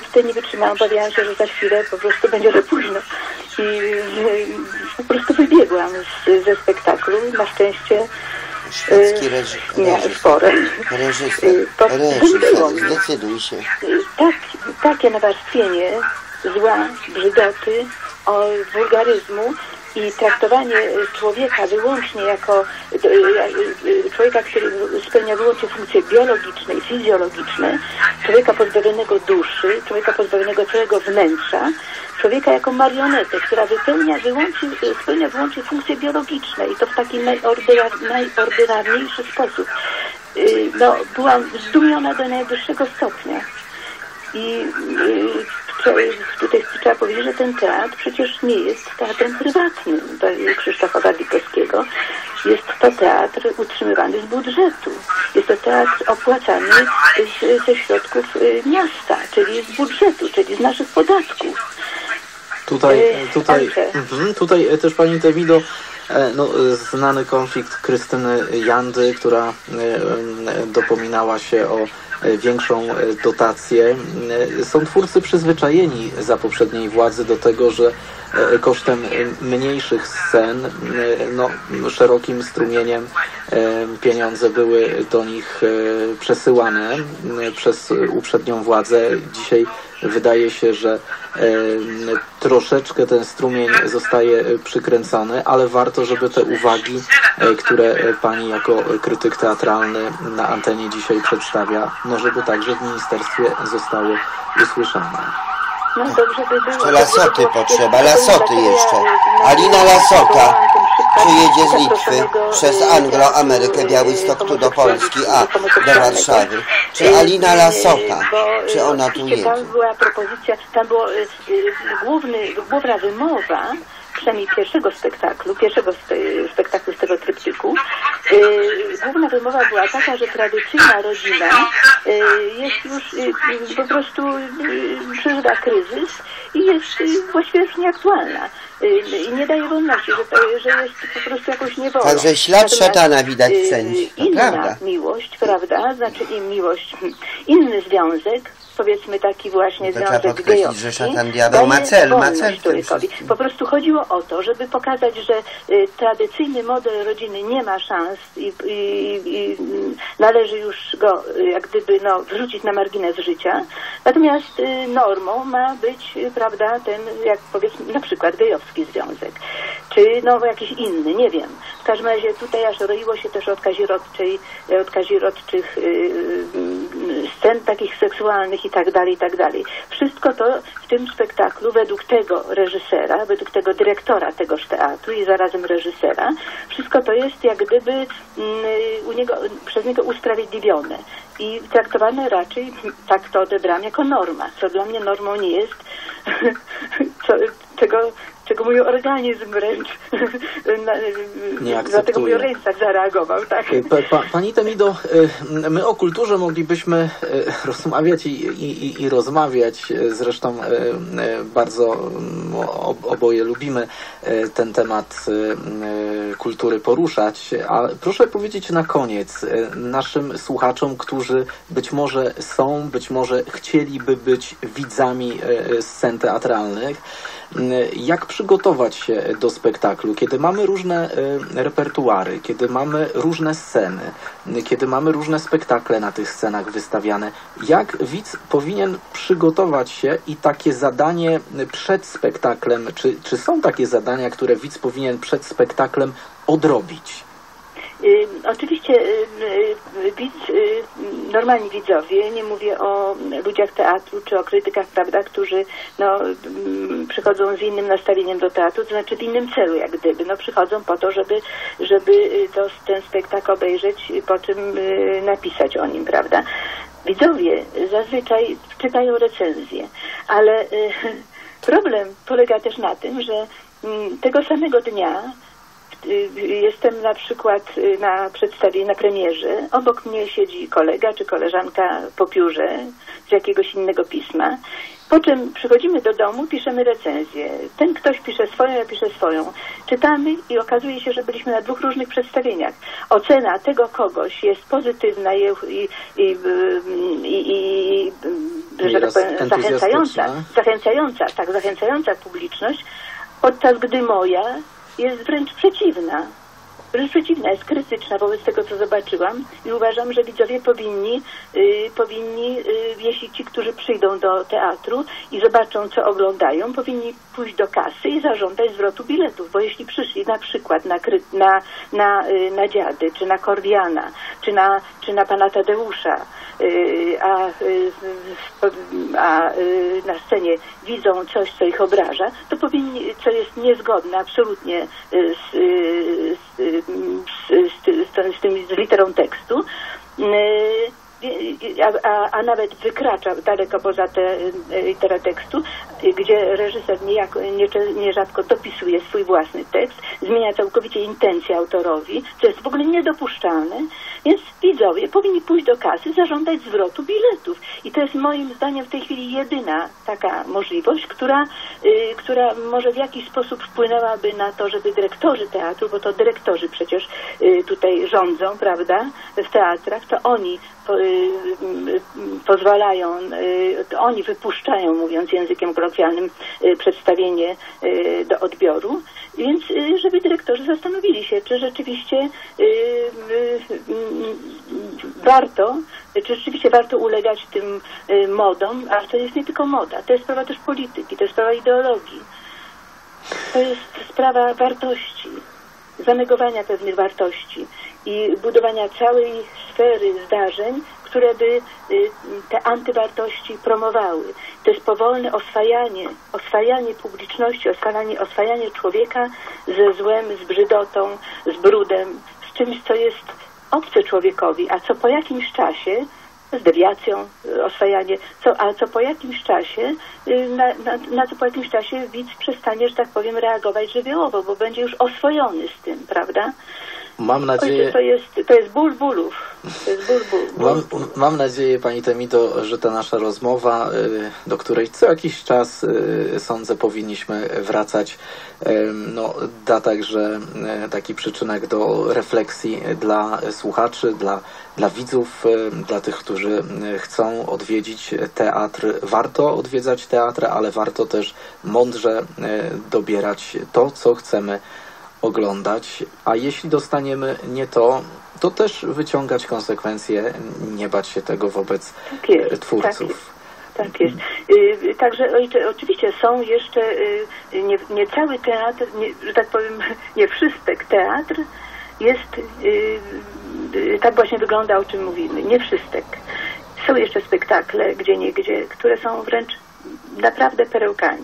niestety nie wytrzymałam, obawiałam się, że za chwilę po prostu będzie za późno. I po prostu wybiegłam ze spektaklu. Na szczęście miałem spore. Reżyser, zdecyduj się. Takie nawarstwienie zła, brzydoty, wulgaryzmu i traktowanie człowieka wyłącznie jako człowieka, który spełnia wyłącznie funkcje biologiczne i fizjologiczne, człowieka pozbawionego duszy, człowieka pozbawionego całego wnętrza, człowieka jako marionetę, która spełnia wyłącznie funkcje biologiczne i to w taki najordynarniejszy sposób. No, byłam zdumiona do najwyższego stopnia. I tutaj trzeba powiedzieć, że ten teatr przecież nie jest teatrem prywatnym Krzysztofa Gawlikowskiego. Jest to teatr utrzymywany z budżetu. Jest to teatr opłacany ze środków miasta, czyli z budżetu, czyli z naszych podatków. Tutaj też pani Temido, no, znany konflikt Krystyny Jandy, która dopominała się o większą dotację. Są twórcy przyzwyczajeni za poprzedniej władzy do tego, że kosztem mniejszych scen, no, szerokim strumieniem pieniądze były do nich przesyłane przez uprzednią władzę. Dzisiaj wydaje się, że troszeczkę ten strumień zostaje przykręcony, ale warto, żeby te uwagi, które pani jako krytyk teatralny na antenie dzisiaj przedstawia, no żeby także w ministerstwie zostały usłyszane. No dobrze by było. Jeszcze Lasoty potrzeba, Lasoty jeszcze. Alina Lasota przyjedzie z Litwy przez Anglo-Amerykę, Białystok tu do Polski, do Warszawy. Czy Alina Lasota, czy ona tu jedzie? Tam była propozycja, tam była główna wymowa, przynajmniej pierwszego spektaklu z tego tryptyku, główna wymowa była taka, że tradycyjna rodzina jest już po prostu przeżywa kryzys i jest właściwie już nieaktualna. I nie daje wolności, że jest po prostu jakoś niewolą. Także ślad szatana widać wszędzie, to inna prawda. miłość, prawda? Znaczy miłość, inny związek, powiedzmy taki właśnie związek gejowski, że szatan diabeł ma cel człowiekowi. Po prostu chodziło o to, żeby pokazać, że tradycyjny model rodziny nie ma szans i należy już go jak gdyby wrzucić na margines życia. Natomiast normą ma być, prawda, ten, jak powiedzmy, na przykład gejowski związek. Czy jakiś inny, nie wiem. W każdym razie tutaj aż roiło się też od kazirodczych scen takich seksualnych i tak dalej. Wszystko to w tym spektaklu według tego reżysera, według tego dyrektora tegoż teatru i zarazem reżysera, wszystko to jest jak gdyby przez niego usprawiedliwione i traktowane raczej, tak to odebrałam, jako norma, co dla mnie normą nie jest, czego mój organizm wręcz dlatego mój organizm tak zareagował, tak. Pani Temido, my o kulturze moglibyśmy rozmawiać i rozmawiać, zresztą bardzo oboje lubimy ten temat kultury poruszać, a proszę powiedzieć na koniec naszym słuchaczom, którzy być może być może chcieliby być widzami scen teatralnych, jak przygotować się do spektaklu, kiedy mamy różne repertuary, kiedy mamy różne sceny, kiedy mamy różne spektakle na tych scenach wystawiane, jak widz powinien przygotować się i takie zadanie przed spektaklem, czy są takie zadania, które widz powinien przed spektaklem odrobić? Oczywiście normalni widzowie, nie mówię o ludziach teatru czy o krytykach, prawda, którzy przychodzą z innym nastawieniem do teatru, to znaczy w innym celu jak gdyby, przychodzą po to, żeby ten spektakl obejrzeć, po czym napisać o nim, prawda. Widzowie zazwyczaj czytają recenzje, ale problem polega też na tym, że tego samego dnia jestem na przykład na przedstawieniu, na premierze. Obok mnie siedzi kolega czy koleżanka po piórze z jakiegoś innego pisma. Po czym przychodzimy do domu, piszemy recenzję. Ten ktoś pisze swoją, ja piszę swoją. Czytamy i okazuje się, że byliśmy na dwóch różnych przedstawieniach. Ocena tego kogoś jest pozytywna i że tak powiem, zachęcająca publiczność, podczas gdy moja jest wręcz przeciwna. Wręcz przeciwna, jest krytyczna wobec tego, co zobaczyłam i uważam, że widzowie powinni, jeśli ci, którzy przyjdą do teatru i zobaczą, co oglądają, powinni pójść do kasy i zażądać zwrotu biletów, bo jeśli przyszli na przykład na Dziady, czy na Kordiana, czy na pana Tadeusza, a na scenie widzą coś, co ich obraża, to powinni, co jest niezgodne absolutnie z literą tekstu, a nawet wykracza daleko poza tę literę tekstu, gdzie reżyser nierzadko dopisuje swój własny tekst, zmienia całkowicie intencję autorowi, co jest w ogóle niedopuszczalne, więc widzowie powinni pójść do kasy, zażądać zwrotu biletów. I to jest moim zdaniem w tej chwili jedyna taka możliwość, która może w jakiś sposób wpłynęłaby na to, żeby dyrektorzy teatru, bo to dyrektorzy przecież tutaj rządzą, prawda, w teatrach, to oni pozwalają, oni wypuszczają, mówiąc językiem kolokwialnym, przedstawienie do odbioru, więc żeby dyrektorzy zastanowili się, czy rzeczywiście warto ulegać tym modom, a to jest nie tylko moda, to jest sprawa też polityki, to jest sprawa ideologii, to jest sprawa wartości, zanegowania pewnych wartości i budowania całej sfery zdarzeń, które by te antywartości promowały. To jest powolne oswajanie publiczności, oswajanie człowieka ze złem, z brzydotą, z brudem, z czymś, co jest obce człowiekowi, a co po jakimś czasie, z dewiacją, oswajanie, co po jakimś czasie, na co po jakimś czasie widz przestanie, że tak powiem, reagować żywiołowo, bo będzie już oswojony z tym, prawda? Mam nadzieję... To jest ból bólów. Mam nadzieję, pani Temido, że ta nasza rozmowa, do której co jakiś czas, sądzę, powinniśmy wracać, da także taki przyczynek do refleksji dla słuchaczy, dla widzów, dla tych, którzy chcą odwiedzić teatr. Warto odwiedzać teatr, ale warto też mądrze dobierać to, co chcemy oglądać, a jeśli dostaniemy nie to, to też wyciągać konsekwencje, nie bać się tego wobec twórców. Tak jest. Także oczywiście są jeszcze nie cały teatr, że tak powiem, nie wszystek teatr jest, tak właśnie wygląda, o czym mówimy, nie wszystek. Są jeszcze spektakle gdzieniegdzie, które są wręcz naprawdę perełkami.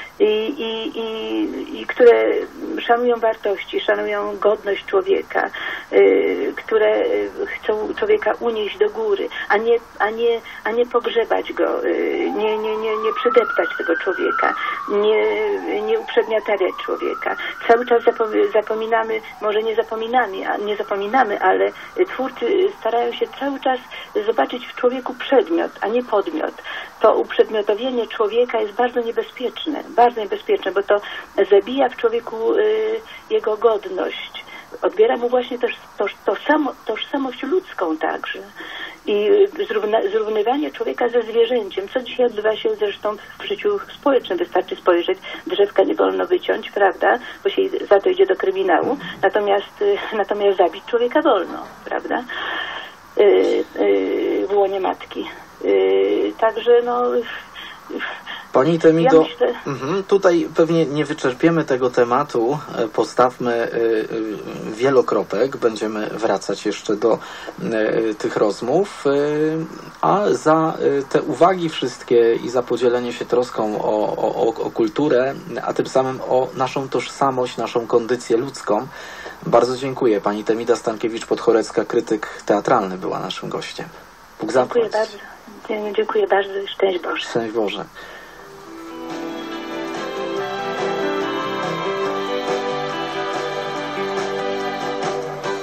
I które szanują wartości, szanują godność człowieka, które chcą człowieka unieść do góry, a nie pogrzebać go, nie przydeptać tego człowieka, nie uprzedmiotawiać człowieka. Cały czas zapominamy, może nie zapominamy, ale twórcy starają się cały czas zobaczyć w człowieku przedmiot, a nie podmiot. To uprzedmiotowienie człowieka jest bardzo niebezpieczne, bo to zabija w człowieku jego godność. Odbiera mu właśnie też tożsamość ludzką także. I zrównywanie człowieka ze zwierzęciem, co dzisiaj odbywa się zresztą w życiu społecznym. Wystarczy spojrzeć, drzewka nie wolno wyciąć, prawda, bo się za to idzie do kryminału, natomiast zabić człowieka wolno, prawda, w łonie matki. Także Pani Temido, tutaj pewnie nie wyczerpiemy tego tematu, postawmy wielokropek, będziemy wracać jeszcze do tych rozmów, a za te uwagi wszystkie i za podzielenie się troską o kulturę, a tym samym o naszą tożsamość, naszą kondycję ludzką, bardzo dziękuję. Pani Temida Stankiewicz-Podchorecka, krytyk teatralny, była naszym gościem. Bóg zapłać. Dziękuję bardzo. Dziękuję bardzo. Szczęść Boże. Szczęść Boże.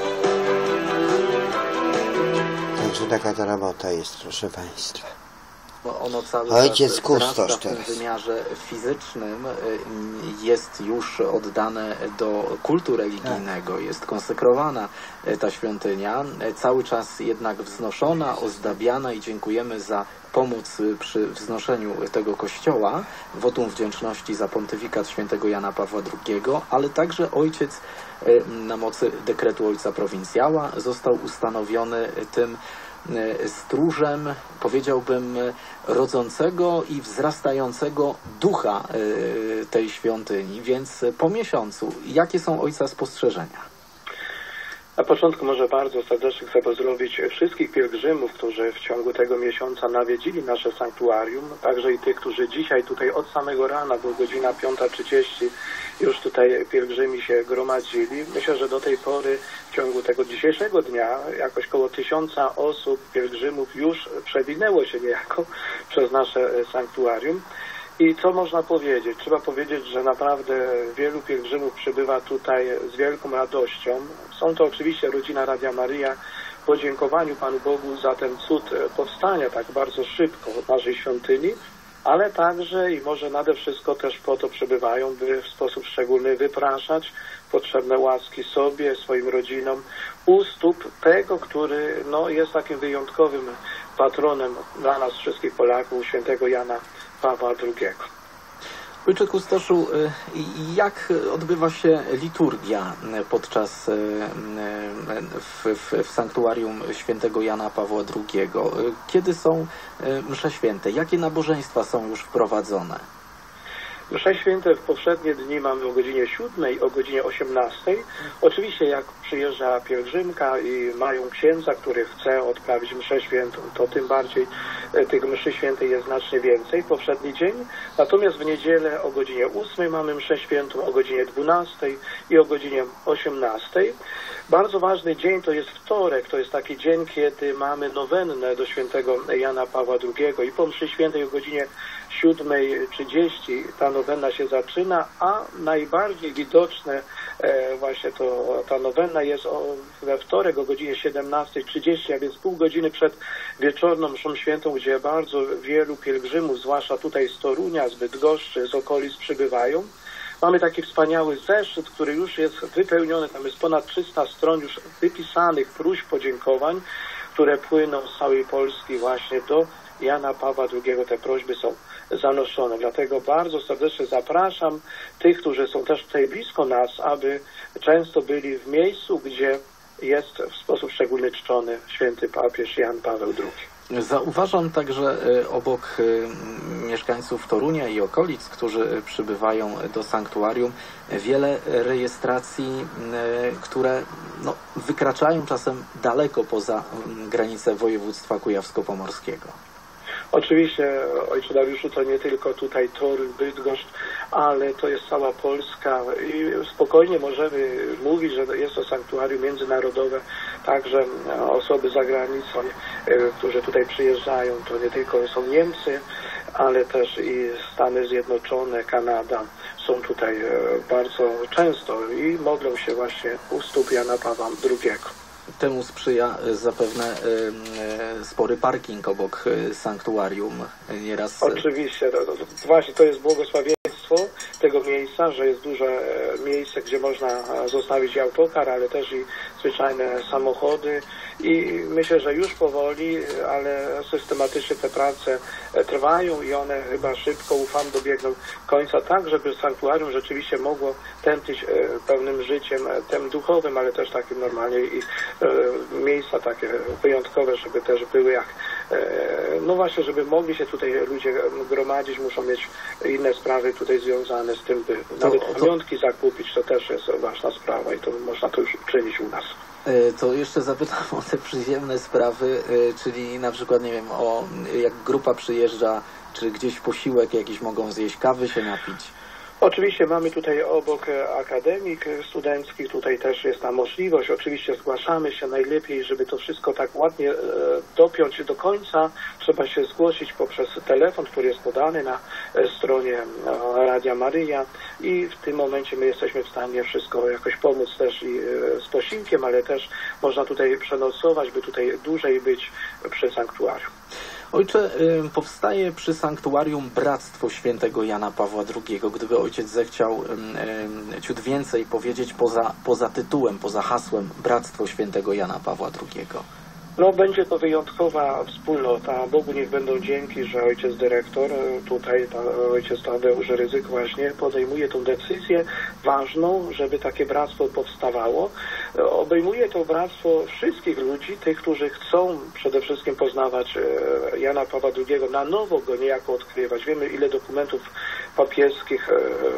Także taka ta robota jest, proszę Państwa. Ono cały Ojciec czas kustosz wzrasta w tym wymiarze fizycznym, jest już oddane do kultu religijnego, jest konsekrowana ta świątynia, cały czas jednak wznoszona, ozdabiana i dziękujemy za pomoc przy wznoszeniu tego kościoła, wotum wdzięczności za pontyfikat świętego Jana Pawła II, ale także ojciec na mocy dekretu ojca prowincjała został ustanowiony tym stróżem, powiedziałbym, rodzącego i wzrastającego ducha tej świątyni. Więc po miesiącu, jakie są ojca spostrzeżenia? Na początku może bardzo serdecznie chcę pozdrowić wszystkich pielgrzymów, którzy w ciągu tego miesiąca nawiedzili nasze sanktuarium, także i tych, którzy dzisiaj tutaj od samego rana, bo godzina 5:30 już tutaj pielgrzymi się gromadzili. Myślę, że do tej pory w ciągu tego dzisiejszego dnia jakoś koło 1000 osób, pielgrzymów już przewinęło się niejako przez nasze sanktuarium. I co można powiedzieć? Trzeba powiedzieć, że naprawdę wielu pielgrzymów przybywa tutaj z wielką radością. Są to oczywiście rodzina Radia Maryja w podziękowaniu Panu Bogu za ten cud powstania tak bardzo szybko naszej świątyni, ale także i może nade wszystko też po to przybywają, by w sposób szczególny wypraszać potrzebne łaski sobie, swoim rodzinom u stóp tego, który jest takim wyjątkowym patronem dla nas wszystkich Polaków, świętego Jana Pawła II. Ojcze kustoszu, jak odbywa się liturgia podczas w sanktuarium świętego Jana Pawła II? Kiedy są msze święte? Jakie nabożeństwa są już wprowadzone? Msze święte w powszednie dni mamy o godzinie 7 i o godzinie 18. Oczywiście jak przyjeżdża pielgrzymka i mają księdza, który chce odprawić mszę świętą, to tym bardziej tych mszy świętej jest znacznie więcej, powszedni dzień. Natomiast w niedzielę o godzinie 8 mamy mszę świętą, o godzinie 12 i o godzinie 18. Bardzo ważny dzień to jest wtorek, to jest taki dzień, kiedy mamy nowennę do świętego Jana Pawła II i po mszy świętej o godzinie 7:30 ta nowenna się zaczyna, a najbardziej widoczne właśnie ta nowenna jest we wtorek o godzinie 17:30, a więc pół godziny przed wieczorną mszą świętą, gdzie bardzo wielu pielgrzymów, zwłaszcza tutaj z Torunia, z Bydgoszczy, z okolic przybywają. Mamy taki wspaniały zeszyt, który już jest wypełniony, tam jest ponad 300 stron już wypisanych próśb, podziękowań, które płyną z całej Polski właśnie do Jana Pawła II. Te prośby są zanoszone. Dlatego bardzo serdecznie zapraszam tych, którzy są też tutaj blisko nas, aby często byli w miejscu, gdzie jest w sposób szczególny czczony święty papież Jan Paweł II. Zauważam także obok mieszkańców Torunia i okolic, którzy przybywają do sanktuarium, wiele rejestracji, które wykraczają czasem daleko poza granice województwa kujawsko-pomorskiego. Oczywiście, ojcze Dariuszu, to nie tylko tutaj Toruń, Bydgoszcz, ale to jest cała Polska i spokojnie możemy mówić, że jest to sanktuarium międzynarodowe, także osoby za granicą, którzy tutaj przyjeżdżają, to nie tylko są Niemcy, ale też i Stany Zjednoczone, Kanada są tutaj bardzo często i modlą się właśnie u stóp Jana Pawła II. Temu sprzyja zapewne spory parking obok sanktuarium. Nieraz... Oczywiście, właśnie to jest błogosławieństwo tego miejsca, że jest duże miejsce, gdzie można zostawić autokar, ale też i zwyczajne samochody i myślę, że już powoli, ale systematycznie te prace trwają i one chyba szybko, ufam, dobiegną końca tak, żeby sanktuarium rzeczywiście mogło tętnić pełnym życiem, tym duchowym, ale też takim normalnie i miejsca takie wyjątkowe, żeby też były jak, właśnie, żeby mogli się tutaj ludzie gromadzić, muszą mieć inne sprawy tutaj związane z tym, by nawet pamiątki zakupić, to też jest ważna sprawa i to można to już uczynić u nas. To jeszcze zapytam o te przyziemne sprawy, czyli na przykład, nie wiem, jak grupa przyjeżdża, czy gdzieś posiłek jakiś mogą zjeść, kawy się napić? Oczywiście mamy tutaj obok akademik studenckich, tutaj też jest ta możliwość. Oczywiście zgłaszamy się najlepiej, żeby to wszystko tak ładnie dopiąć do końca. Trzeba się zgłosić poprzez telefon, który jest podany na stronie Radia Maryja i w tym momencie my jesteśmy w stanie wszystko jakoś pomóc też i z posiłkiem, ale też można tutaj przenocować, by tutaj dłużej być przy sanktuarium. Ojcze, powstaje przy sanktuarium Bractwo Świętego Jana Pawła II. Gdyby ojciec zechciał ciut więcej powiedzieć poza tytułem, poza hasłem Bractwo Świętego Jana Pawła II. No, będzie to wyjątkowa wspólnota. Bogu niech będą dzięki, że ojciec dyrektor, tutaj ojciec Tadeusz Rydzyk właśnie podejmuje tą decyzję ważną, żeby takie bractwo powstawało. Obejmuje to bractwo wszystkich ludzi, tych, którzy chcą przede wszystkim poznawać Jana Pawła II, na nowo go niejako odkrywać. Wiemy, ile dokumentów papieskich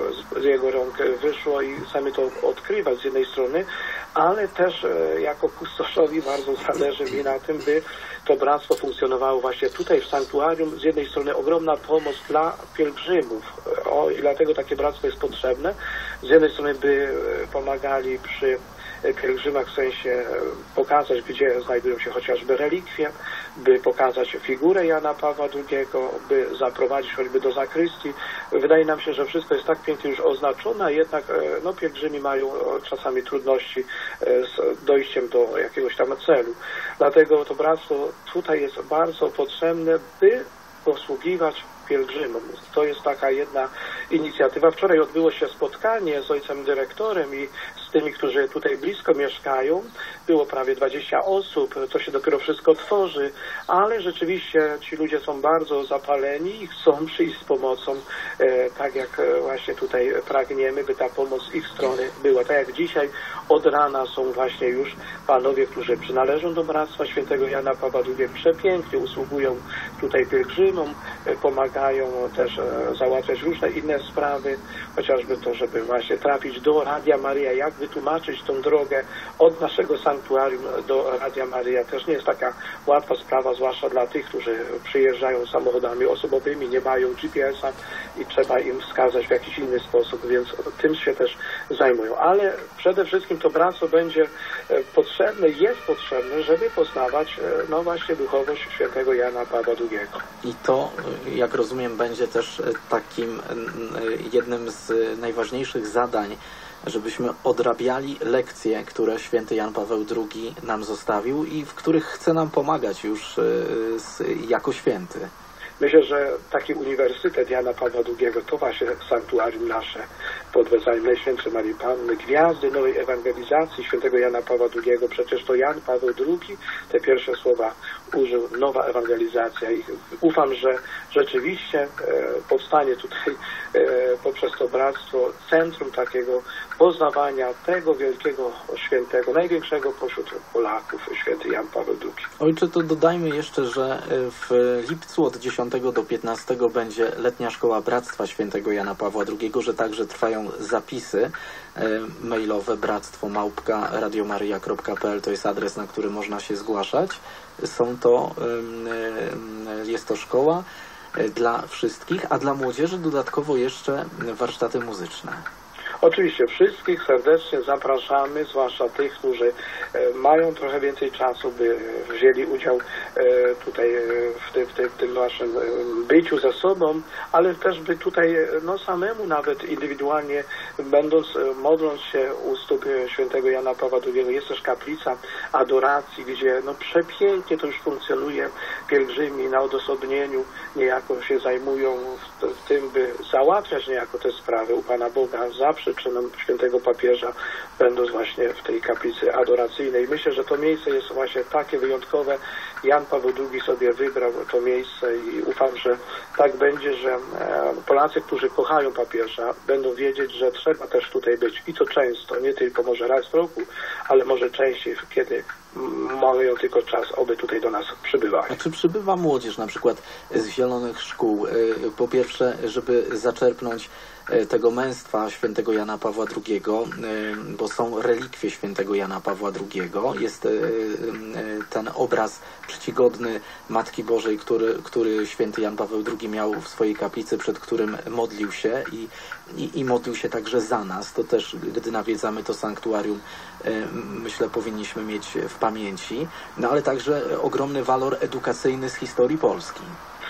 z jego rąk wyszło i chcemy to odkrywać z jednej strony, ale też jako kustoszowi bardzo zależy mi na tym, by to bractwo funkcjonowało właśnie tutaj w sanktuarium. Z jednej strony ogromna pomoc dla pielgrzymów i dlatego takie bractwo jest potrzebne. Z jednej strony, by pomagali przy pielgrzymach, w sensie pokazać, gdzie znajdują się chociażby relikwie, by pokazać figurę Jana Pawła II, by zaprowadzić choćby do zakrystii. Wydaje nam się, że wszystko jest tak pięknie już oznaczone, a jednak no, pielgrzymi mają czasami trudności z dojściem do jakiegoś tam celu. Dlatego to bractwo tutaj jest bardzo potrzebne, by posługiwać pielgrzymom. To jest taka jedna inicjatywa. Wczoraj odbyło się spotkanie z ojcem dyrektorem i z tymi, którzy tutaj blisko mieszkają. Było prawie 20 osób, to się dopiero wszystko tworzy, ale rzeczywiście ci ludzie są bardzo zapaleni i chcą przyjść z pomocą, tak jak właśnie tutaj pragniemy, by ta pomoc z ich strony była. Tak jak dzisiaj od rana są właśnie już panowie, którzy przynależą do Bractwa Świętego Jana Pawła II, przepięknie usługują tutaj pielgrzymom, pomagają też załatwiać różne inne sprawy, chociażby to, żeby właśnie trafić do Radia Maryja, jak wytłumaczyć tą drogę od naszego sanktuarium do Radia Maryja. Też nie jest taka łatwa sprawa, zwłaszcza dla tych, którzy przyjeżdżają samochodami osobowymi, nie mają GPS-a i trzeba im wskazać w jakiś inny sposób, więc tym się też zajmują. Ale przede wszystkim to bractwo będzie potrzebne, jest potrzebne, żeby poznawać no właśnie duchowość świętego Jana Pawła II. I to, jak rozumiem, będzie też takim jednym z najważniejszych zadań, żebyśmy odrabiali lekcje, które święty Jan Paweł II nam zostawił i w których chce nam pomagać już jako święty. Myślę, że taki Uniwersytet Jana Pawła II to właśnie sanktuarium nasze pod wezwaniem Najświętszej Marii Panny, gwiazdy nowej ewangelizacji świętego Jana Pawła II. Przecież to Jan Paweł II te pierwsze słowa użył, nowa ewangelizacja. I ufam, że rzeczywiście powstanie tutaj poprzez to bractwo centrum takiego poznawania tego wielkiego świętego, największego pośród Polaków, święty Jan Paweł II. Ojcze, to dodajmy jeszcze, że w lipcu od 10 do 15 będzie letnia szkoła Bractwa Świętego Jana Pawła II, że także trwają zapisy mailowe bractwo@radiomaryja.pl, to jest adres, na który można się zgłaszać. Jest to szkoła dla wszystkich, a dla młodzieży dodatkowo jeszcze warsztaty muzyczne. Oczywiście wszystkich serdecznie zapraszamy, zwłaszcza tych, którzy mają trochę więcej czasu, by wzięli udział tutaj w tym naszym byciu ze sobą, ale też by tutaj no, samemu nawet indywidualnie modląc się u stóp świętego Jana Pawła II. Jest też kaplica adoracji, gdzie no, przepięknie to już funkcjonuje. Pielgrzymi na odosobnieniu niejako się zajmują w tym, by załatwiać niejako te sprawy u Pana Boga za przyczyną świętego papieża, będąc właśnie w tej kaplicy adoracyjnej. Myślę, że to miejsce jest właśnie takie wyjątkowe. Jan Paweł II sobie wybrał to miejsce i ufam, że tak będzie, że Polacy, którzy kochają papieża, będą wiedzieć, że trzeba też tutaj być i to często, nie tylko może raz w roku, ale może częściej, kiedy mają tylko czas, aby tutaj do nas przybywali. A czy przybywa młodzież na przykład z zielonych szkół? Po pierwsze, żeby zaczerpnąć tego męstwa świętego Jana Pawła II, bo są relikwie świętego Jana Pawła II. Jest ten obraz czcigodny Matki Bożej, który święty Jan Paweł II miał w swojej kaplicy, przed którym modlił się i modlił się także za nas. To też, gdy nawiedzamy to sanktuarium, myślę, powinniśmy mieć w pamięci. No ale także ogromny walor edukacyjny z historii Polski.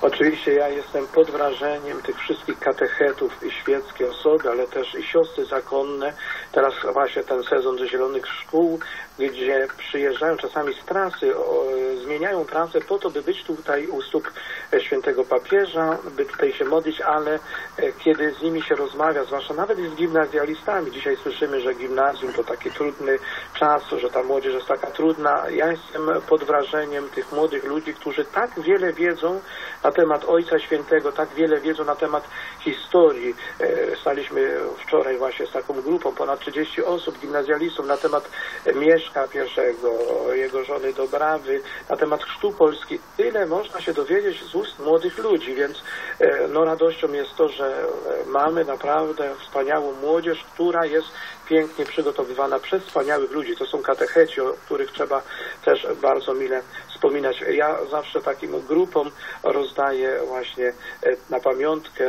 Oczywiście ja jestem pod wrażeniem tych wszystkich katechetów i świeckie osoby, ale też i siostry zakonne. Teraz właśnie ten sezon ze Zielonych Szkół, gdzie przyjeżdżają czasami z trasy, zmieniają trasę po to, by być tutaj u stóp świętego papieża, by tutaj się modlić, ale kiedy z nimi się rozmawia, zwłaszcza nawet i z gimnazjalistami, dzisiaj słyszymy, że gimnazjum to taki trudny czas, że ta młodzież jest taka trudna. Ja jestem pod wrażeniem tych młodych ludzi, którzy tak wiele wiedzą na temat Ojca Świętego, tak wiele wiedzą na temat historii. Staliśmy wczoraj właśnie z taką grupą, ponad 30 osób, gimnazjalistów, na temat Mieszka I, jego żony Dobrawy, na temat chrztu Polski. Tyle można się dowiedzieć z ust młodych ludzi, więc no radością jest to, że mamy naprawdę wspaniałą młodzież, która jest pięknie przygotowywana przez wspaniałych ludzi. To są katecheci, o których trzeba też bardzo mile wspominać. Ja zawsze takim grupom rozdaję właśnie na pamiątkę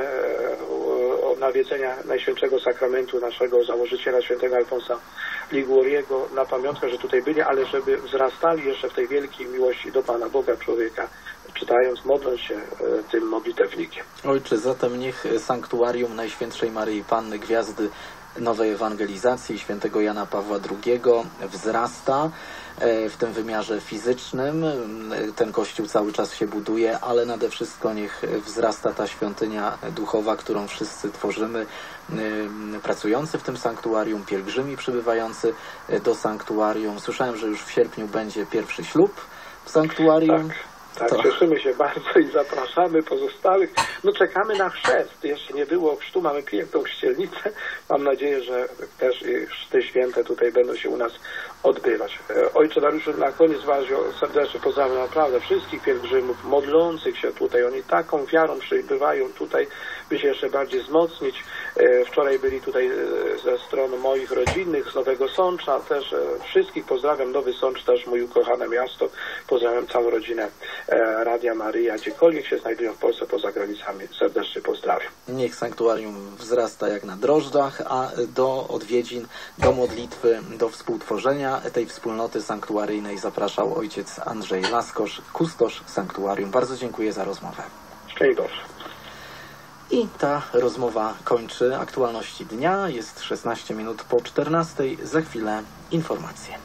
nawiedzenia Najświętszego Sakramentu naszego założyciela, świętego Alfonsa Liguoriego, na pamiątkę, że tutaj byli, ale żeby wzrastali jeszcze w tej wielkiej miłości do Pana Boga, człowieka, czytając, modląc się tym modlitewnikiem. Ojcze, zatem niech Sanktuarium Najświętszej Maryi Panny Gwiazdy Nowej Ewangelizacji świętego Jana Pawła II wzrasta w tym wymiarze fizycznym. Ten kościół cały czas się buduje, ale nade wszystko niech wzrasta ta świątynia duchowa, którą wszyscy tworzymy, pracujący w tym sanktuarium, pielgrzymi przybywający do sanktuarium. Słyszałem, że już w sierpniu będzie pierwszy ślub w sanktuarium. Tak, cieszymy się bardzo i zapraszamy pozostałych. No czekamy na chrzest. Jeszcze nie było chrztu, mamy piękną chrzcielnicę. Mam nadzieję, że też i chrzty święte tutaj będą się u nas odbywać. Ojcze Dariuszu, na koniec bardzo serdecznie pozdrawiam naprawdę wszystkich pielgrzymów modlących się tutaj. Oni taką wiarą przybywają tutaj, by się jeszcze bardziej wzmocnić. Wczoraj byli tutaj ze strony moich rodzinnych, z Nowego Sącza. Też wszystkich pozdrawiam. Nowy Sącz też mój ukochane miasto. Pozdrawiam całą rodzinę Radia Maryja, gdziekolwiek się znajdują w Polsce, poza granicami. Serdecznie pozdrawiam. Niech sanktuarium wzrasta jak na drożdżach, a do odwiedzin, do modlitwy, do współtworzenia tej wspólnoty sanktuaryjnej zapraszał ojciec Andrzej Laskosz, kustosz sanktuarium. Bardzo dziękuję za rozmowę. Szczęść Boże. I ta rozmowa kończy aktualności dnia. Jest 16 minut po 14. Za chwilę informacje.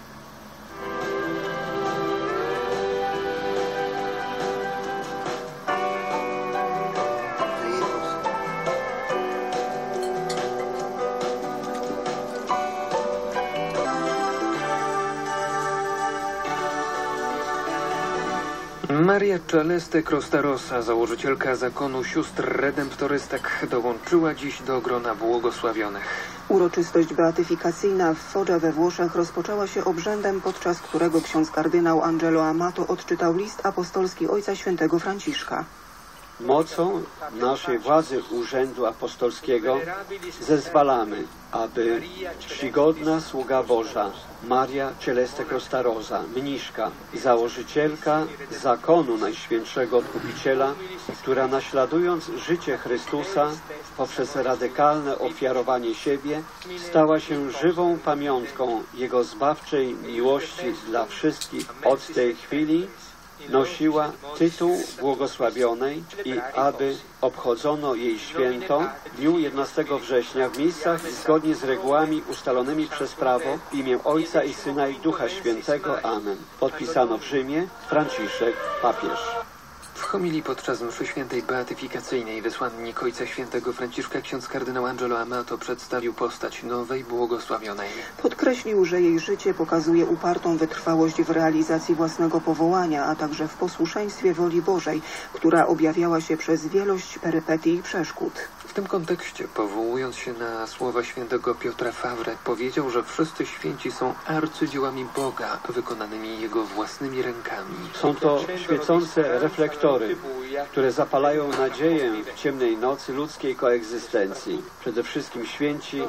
Maria Celeste Crostarosa, założycielka zakonu sióstr redemptorystek, dołączyła dziś do grona błogosławionych. Uroczystość beatyfikacyjna w Foggia we Włoszech rozpoczęła się obrzędem, podczas którego ksiądz kardynał Angelo Amato odczytał list apostolski Ojca Świętego Franciszka. Mocą naszej władzy Urzędu Apostolskiego zezwalamy, aby czcigodna sługa Boża Maria Celeste Crostarosa, mniszka i założycielka zakonu Najświętszego Odkupiciela, która naśladując życie Chrystusa poprzez radykalne ofiarowanie siebie, stała się żywą pamiątką Jego zbawczej miłości dla wszystkich od tej chwili, nosiła tytuł błogosławionej i aby obchodzono jej święto w dniu 11 września w miejscach zgodnie z regułami ustalonymi przez prawo w imię Ojca i Syna i Ducha Świętego. Amen. Podpisano w Rzymie Franciszek, papież. W homilii podczas mszy świętej beatyfikacyjnej wysłannik Ojca Świętego Franciszka ksiądz kardynał Angelo Amato przedstawił postać nowej błogosławionej. Podkreślił, że jej życie pokazuje upartą wytrwałość w realizacji własnego powołania, a także w posłuszeństwie woli Bożej, która objawiała się przez wielość perypetii i przeszkód. W tym kontekście, powołując się na słowa świętego Piotra Fawre, powiedział, że wszyscy święci są arcydziełami Boga, wykonanymi Jego własnymi rękami. Są to świecące reflektory, które zapalają nadzieję w ciemnej nocy ludzkiej koegzystencji. Przede wszystkim święci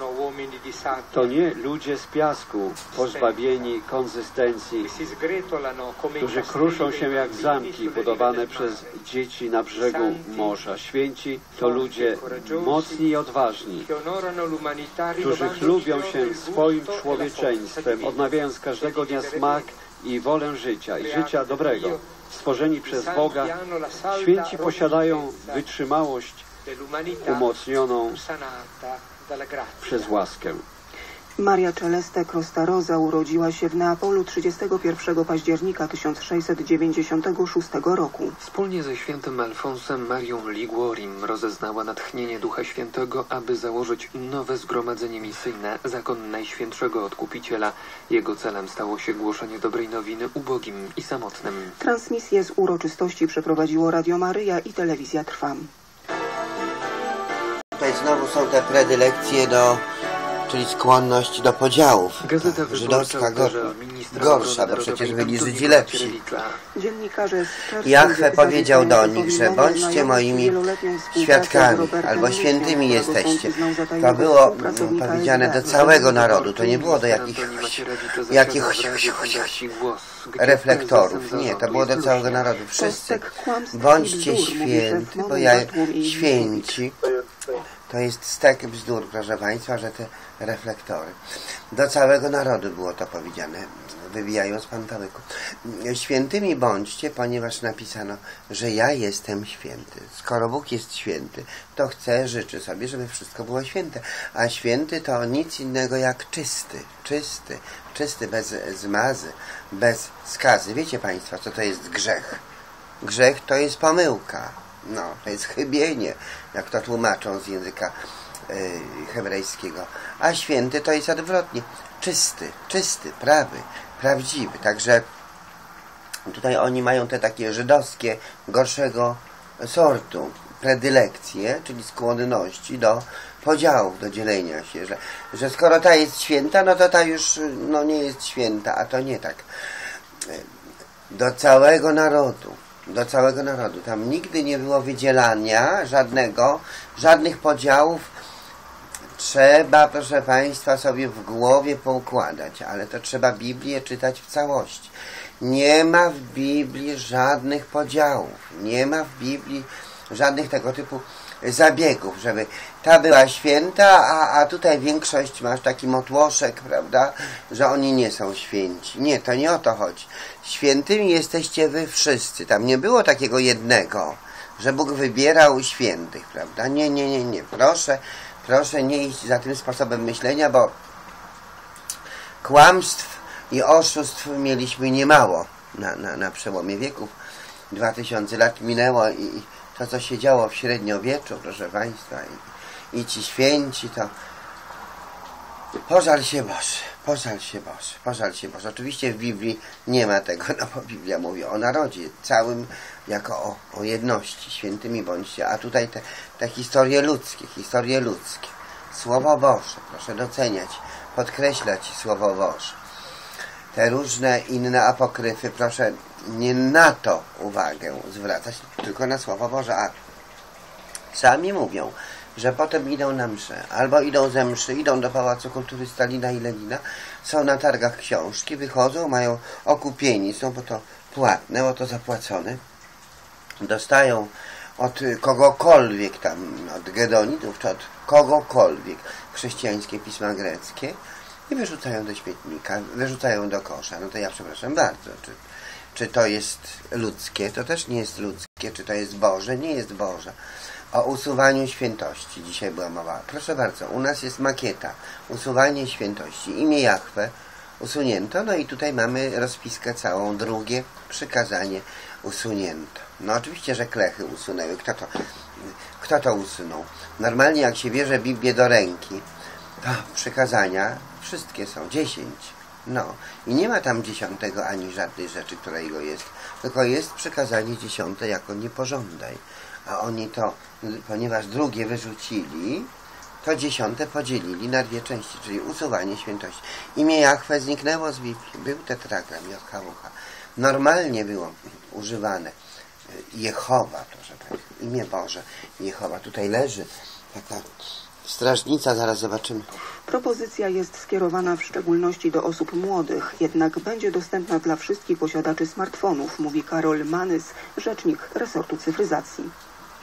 to nie ludzie z piasku, pozbawieni konsystencji, którzy kruszą się jak zamki budowane przez dzieci na brzegu morza. Święci to ludzie mocni i odważni, którzy chlubią się swoim człowieczeństwem, odnawiając każdego dnia smak i wolę życia, i życia dobrego. stworzeni przez Boga, święci posiadają wytrzymałość umocnioną przez łaskę. Maria Celeste Crostarosa urodziła się w Neapolu 31 października 1696 roku. Wspólnie ze świętym Alfonsem Marią Liguorim rozeznała natchnienie Ducha Świętego, aby założyć nowe zgromadzenie misyjne, zakon Najświętszego Odkupiciela. Jego celem stało się głoszenie dobrej nowiny ubogim i samotnym. Transmisję z uroczystości przeprowadziło Radio Maryja i Telewizja Trwam. Tutaj znowu są te predylekcje czyli skłonność do podziałów. Gazeta Żydowska gorsza, bo przecież byli Żydzi lepsi. Jahwe powiedział do nich, że bądźcie moimi świadkami, albo świętymi jesteście. To było powiedziane do całego narodu, to nie było do jakichś reflektorów. Nie, to było do całego narodu. Wszyscy. Bądźcie święty, bo święci. To jest stek bzdur, proszę Państwa, że te reflektory. Do całego narodu było to powiedziane, wybijając pantałyku. Świętymi bądźcie, ponieważ napisano, że ja jestem święty. Skoro Bóg jest święty, to chce, życzy sobie, żeby wszystko było święte. A święty to nic innego jak czysty, bez zmazy, bez skazy. Wiecie Państwo, co to jest grzech? Grzech to jest pomyłka. No, to jest chybienie, jak to tłumaczą z języka hebrajskiego. A święty to jest odwrotnie. Czysty, prawy, prawdziwy. Także tutaj oni mają te takie żydowskie, gorszego sortu predylekcje, czyli skłonności do podziałów, do dzielenia się, że skoro ta jest święta, no to ta już nie jest święta, a to nie tak. Do całego narodu. Tam nigdy nie było wydzielania żadnych podziałów. Trzeba, proszę Państwa, sobie w głowie poukładać, ale to trzeba Biblię czytać w całości. Nie ma w Biblii żadnych podziałów. Nie ma w Biblii żadnych tego typu zabiegów, żeby ta była święta, a tutaj większość masz taki motłoszek, prawda, że oni nie są święci. Nie, to nie o to chodzi. Świętymi jesteście wy wszyscy. Tam nie było takiego jednego, że Bóg wybierał świętych, prawda? Nie. Proszę nie iść za tym sposobem myślenia, bo kłamstw i oszustw mieliśmy niemało na przełomie wieków. 2000 lat minęło i to, co się działo w średniowieczu, proszę Państwa, i ci święci, to pożal się Boże. Oczywiście w Biblii nie ma tego, bo Biblia mówi o narodzie całym jako o jedności, świętymi bądźcie, a tutaj te historie ludzkie. Słowo Boże, proszę doceniać, podkreślać Słowo Boże. Te różne inne apokryfy, proszę nie na to uwagę zwracać, tylko na Słowo Boże. A sami mówią, że potem idą na mszę, albo idą ze mszy, idą do Pałacu Kultury Stalina i Lenina, są na targach książki, wychodzą, mają okupieni, są po to płatne, o to zapłacone, dostają od kogokolwiek tam, od Gedonitów, czy od kogokolwiek chrześcijańskie pisma greckie i wyrzucają do śmietnika, wyrzucają do kosza. No to ja przepraszam bardzo, czy to jest ludzkie? To też nie jest ludzkie. Czy to jest Boże? Nie jest Boże. O usuwaniu świętości dzisiaj była mowa. Proszę bardzo, u nas jest makieta. Usuwanie świętości. Imię Jahwe usunięto. No i tutaj mamy rozpiskę całą. Drugie przykazanie usunięto. No oczywiście, że klechy usunęły. Kto to usunął? Normalnie jak się bierze Biblię do ręki, to przykazania wszystkie są 10. No i nie ma tam 10 ani żadnej rzeczy, która jego jest. Tylko jest przykazanie 10 jako nie pożądaj. A oni to, ponieważ drugie wyrzucili, to 10 podzielili na dwie części, czyli usuwanie świętości. Imię Jahwe zniknęło z Biblii. Był tetragram JHWH. Normalnie było używane. Jehowa, proszę Państwa. Imię Boże. Jehowa. Tutaj leży taka strażnica, zaraz zobaczymy. Propozycja jest skierowana w szczególności do osób młodych, jednak będzie dostępna dla wszystkich posiadaczy smartfonów, mówi Karol Manys, rzecznik resortu cyfryzacji.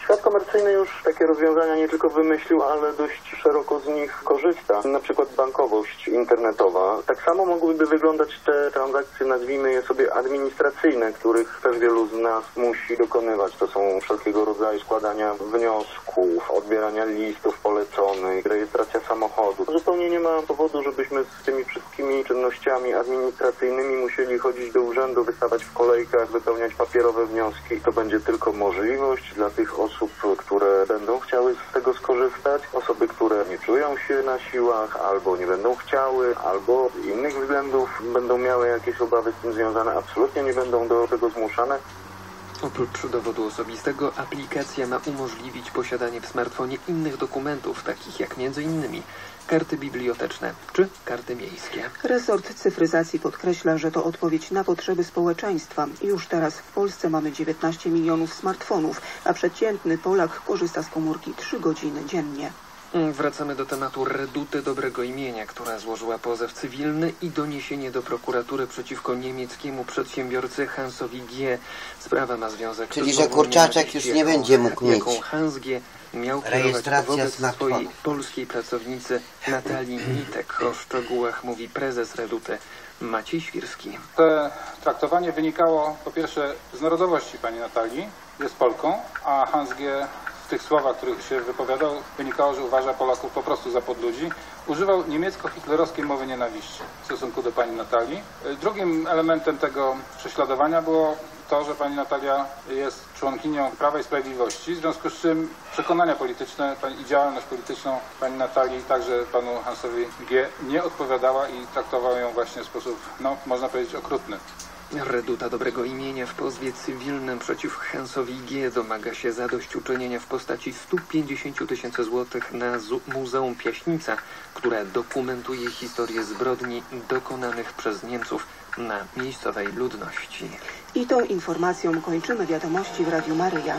Świat komercyjny już takie rozwiązania nie tylko wymyślił, ale dość szeroko z nich korzysta. Na przykład bankowość internetowa. Tak samo mogłyby wyglądać te transakcje, nazwijmy je sobie administracyjne, których też wielu z nas musi dokonywać. To są wszelkiego rodzaju składania wniosków, odbierania listów poleconych, rejestracja samochodu. Zupełnie nie ma powodu, żebyśmy z tymi wszystkimi czynnościami administracyjnymi musieli chodzić do urzędu, wystawać w kolejkach, wypełniać papierowe wnioski. To będzie tylko możliwość dla tych osób, które będą chciały z tego skorzystać. Osoby, które nie czują się na siłach, albo nie będą chciały, albo z innych względów będą miały jakieś obawy z tym związane, absolutnie nie będą do tego zmuszane. Oprócz dowodu osobistego, aplikacja ma umożliwić posiadanie w smartfonie innych dokumentów, takich jak m.in. karty biblioteczne czy karty miejskie. Resort cyfryzacji podkreśla, że to odpowiedź na potrzeby społeczeństwa. Już teraz w Polsce mamy 19 milionów smartfonów, a przeciętny Polak korzysta z komórki 3 godziny dziennie. Wracamy do tematu Reduty Dobrego Imienia, która złożyła pozew cywilny i doniesienie do prokuratury przeciwko niemieckiemu przedsiębiorcy Hansowi G. Sprawa ma związek Czyli, że Kurczaczek już nie będzie mógł mieć jaką Hans G. miał kierować wobec swojej polskiej pracownicy Natalii Nitek. O szczegółach mówi prezes Reduty Maciej Świrski. To traktowanie wynikało po pierwsze z narodowości pani Natalii, jest Polką, a Hans G. w tych słowach, których się wypowiadał, wynikało, że uważa Polaków po prostu za podludzi. Używał niemiecko-hitlerowskiej mowy nienawiści w stosunku do pani Natalii. Drugim elementem tego prześladowania było to, że pani Natalia jest członkinią Prawa i Sprawiedliwości, w związku z czym przekonania polityczne i działalność polityczną pani Natalii, także panu Hansowi G. nie odpowiadała i traktował ją właśnie w sposób, można powiedzieć, okrutny. Reduta Dobrego Imienia w pozwie cywilnym przeciw Hansowi G. domaga się zadośćuczynienia w postaci 150 000 złotych na Muzeum Piaśnica, które dokumentuje historię zbrodni dokonanych przez Niemców na miejscowej ludności. I tą informacją kończymy wiadomości w Radiu Maryja.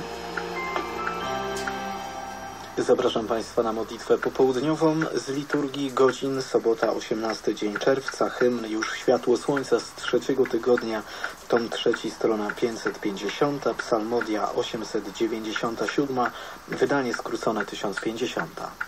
Zapraszam Państwa na modlitwę popołudniową z liturgii godzin, sobota 18 dzień czerwca, hymn Już światło słońca z 3 tygodnia, tom 3, strona 550, psalmodia 897, wydanie skrócone 1050.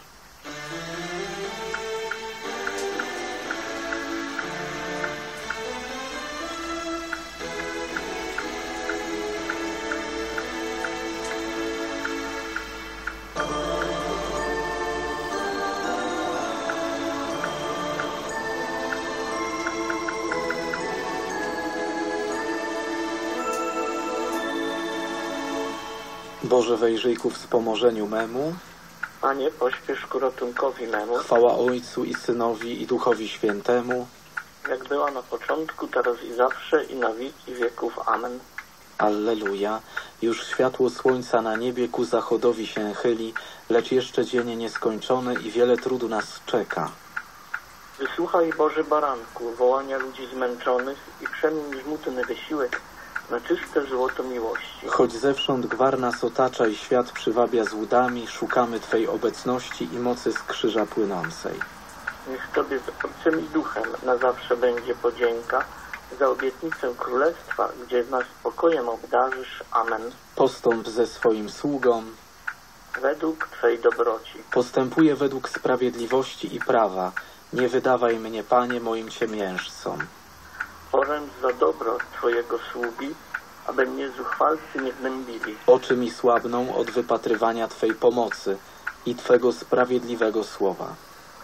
Boże, wejrzyj ku wspomożeniu memu. Panie, pośpiesz ku ratunkowi memu. Chwała Ojcu i Synowi i Duchowi Świętemu. Jak była na początku, teraz i zawsze, i na wieki wieków. Amen. Alleluja. Już światło słońca na niebie ku zachodowi się chyli, lecz jeszcze dzień nieskończony i wiele trudu nas czeka. Wysłuchaj, Boży Baranku, wołania ludzi zmęczonych i przemień żmudny wysiłek na czyste złoto miłości. Choć zewsząd gwar nas otacza i świat przywabia złudami, szukamy Twej obecności i mocy z krzyża płynącej. Niech Tobie z Ojcem i Duchem na zawsze będzie podzięka za obietnicę Królestwa, gdzie nas spokojem obdarzysz. Amen. Postąp ze swoim sługą według Twej dobroci. Postępuję według sprawiedliwości i prawa. Nie wydawaj mnie, Panie, moim ciemiężcom. Poręcz za dobro Twojego sługi, aby mnie zuchwalcy nie gnębili. Oczy mi słabną od wypatrywania Twej pomocy i Twego sprawiedliwego słowa.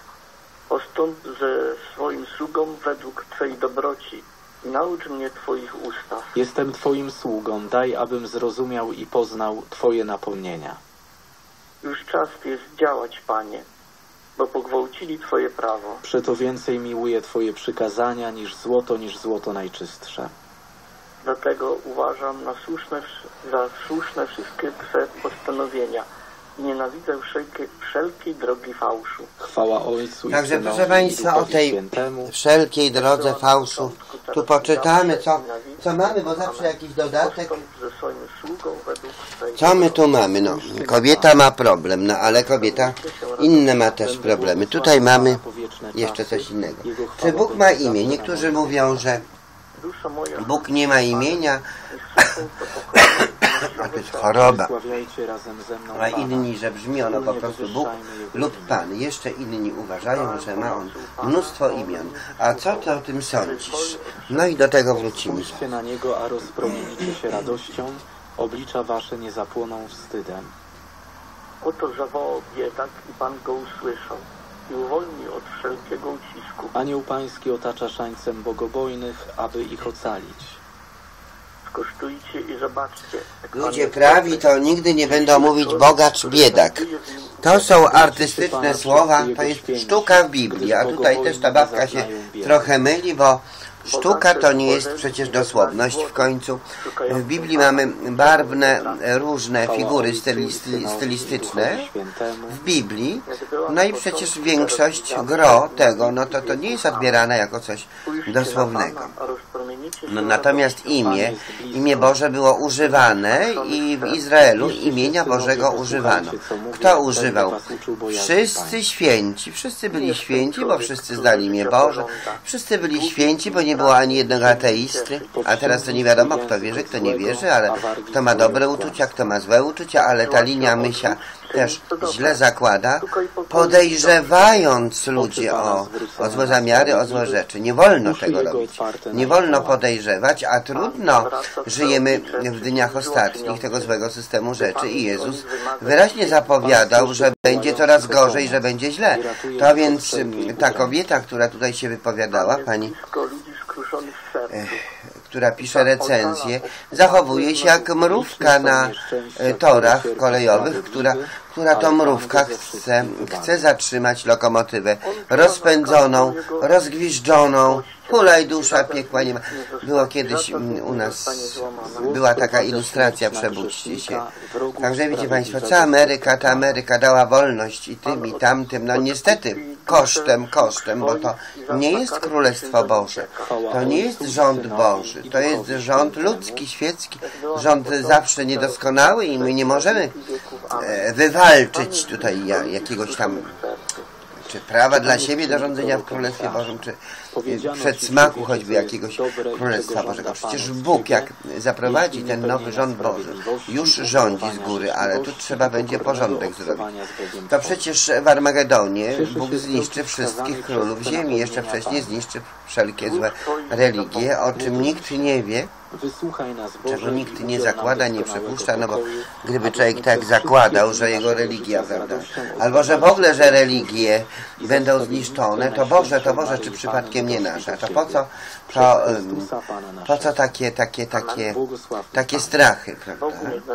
Postąp ze swoim sługą według Twej dobroci i naucz mnie Twoich ustaw. Jestem Twoim sługą, daj, abym zrozumiał i poznał Twoje napomnienia. Już czas jest działać, Panie, bo pogwałcili Twoje prawo. Przeto więcej miłuję Twoje przykazania niż złoto najczystsze. Dlatego uważam za słuszne wszystkie Twe postanowienia. Nienawidzę wszelkiej drogi fałszu. Chwała Ojcu i Także Synowi, proszę Państwa, o tej Świętemu. wszelkiej drodze fałszu tu poczytamy, co mamy, bo zawsze jakiś dodatek. Co my tu mamy? No, kobieta ma problem, no ale kobieta inne ma też problemy. Tutaj mamy jeszcze coś innego. Czy Bóg ma imię? Niektórzy mówią, że Bóg nie ma imienia, a to jest choroba. Wysławiajcie razem ze mną A Pana. inni, że brzmi ono po prostu Bóg lub Pan. Jeszcze inni uważają, że ma on mnóstwo imion. A co ty o tym sądzisz? No i do tego wrócimy. Spójrzcie na Niego, a rozpromienicie się radością, oblicza wasze nie zapłoną wstydem. Oto zawołał biedak i Pan go usłyszał i uwolnił od wszelkiego ucisku. Anioł Pański otacza szańcem bogobojnych, aby ich ocalić. Skosztujcie i zobaczcie. Ludzie prawi to nigdy nie będą mówić bogacz, biedak. To są artystyczne słowa, to jest sztuka w Biblii, a tutaj też ta babka się trochę myli, bo sztuka to nie jest przecież dosłowność. W końcu w Biblii mamy barwne, różne figury stylistyczne w Biblii, no i przecież większość gro tego, no to nie jest odbierane jako coś dosłownego. No, natomiast imię Boże było używane i w Izraelu imienia Bożego używano. Kto używał? Wszyscy święci. Wszyscy byli święci, bo wszyscy znali imię Boże. Wszyscy byli święci, bo nie było ani jednego ateisty. A teraz to nie wiadomo, kto wierzy, kto nie wierzy, ale kto ma dobre uczucia, kto ma złe uczucia, ale ta linia myśla też źle zakłada, podejrzewając ludzi o złe zamiary, o złe rzeczy. Nie wolno tego robić. Nie wolno podejrzewać, a trudno. Żyjemy w dniach ostatnich tego złego systemu rzeczy i Jezus wyraźnie zapowiadał, że będzie coraz gorzej, że będzie źle. To więc ta kobieta, która tutaj się wypowiadała, pani, która pisze recenzję, zachowuje się jak mrówka na torach kolejowych, która to mrówka chce zatrzymać lokomotywę rozpędzoną, rozgwiżdżoną. Hulaj dusza, piekła nie ma. Było kiedyś u nas, była taka ilustracja, przebudźcie się. Także wiecie Państwo, ta Ameryka dała wolność i tym, i tamtym. No niestety, kosztem, bo to nie jest Królestwo Boże. To nie jest rząd Boży. To jest rząd ludzki, świecki. Rząd zawsze niedoskonały i my nie możemy wywalczyć tutaj jakiegoś tam czy prawa dla siebie do rządzenia w Królestwie Bożym, czy przedsmaku choćby jakiegoś Królestwa Bożego. Przecież Bóg, jak zaprowadzi ten nowy rząd Boży, już rządzi z góry, ale tu trzeba będzie porządek zrobić. To przecież w Armagedonie Bóg zniszczy wszystkich królów ziemi, jeszcze wcześniej zniszczy wszelkie złe religie, o czym nikt nie wie, czego nikt nie zakłada, nie przypuszcza, no bo gdyby człowiek tak zakładał, że jego religia, prawda, albo że w ogóle, że religie będą zniszczone, to Boże, czy przypadkiem nie nasza, to po co takie strachy, prawda?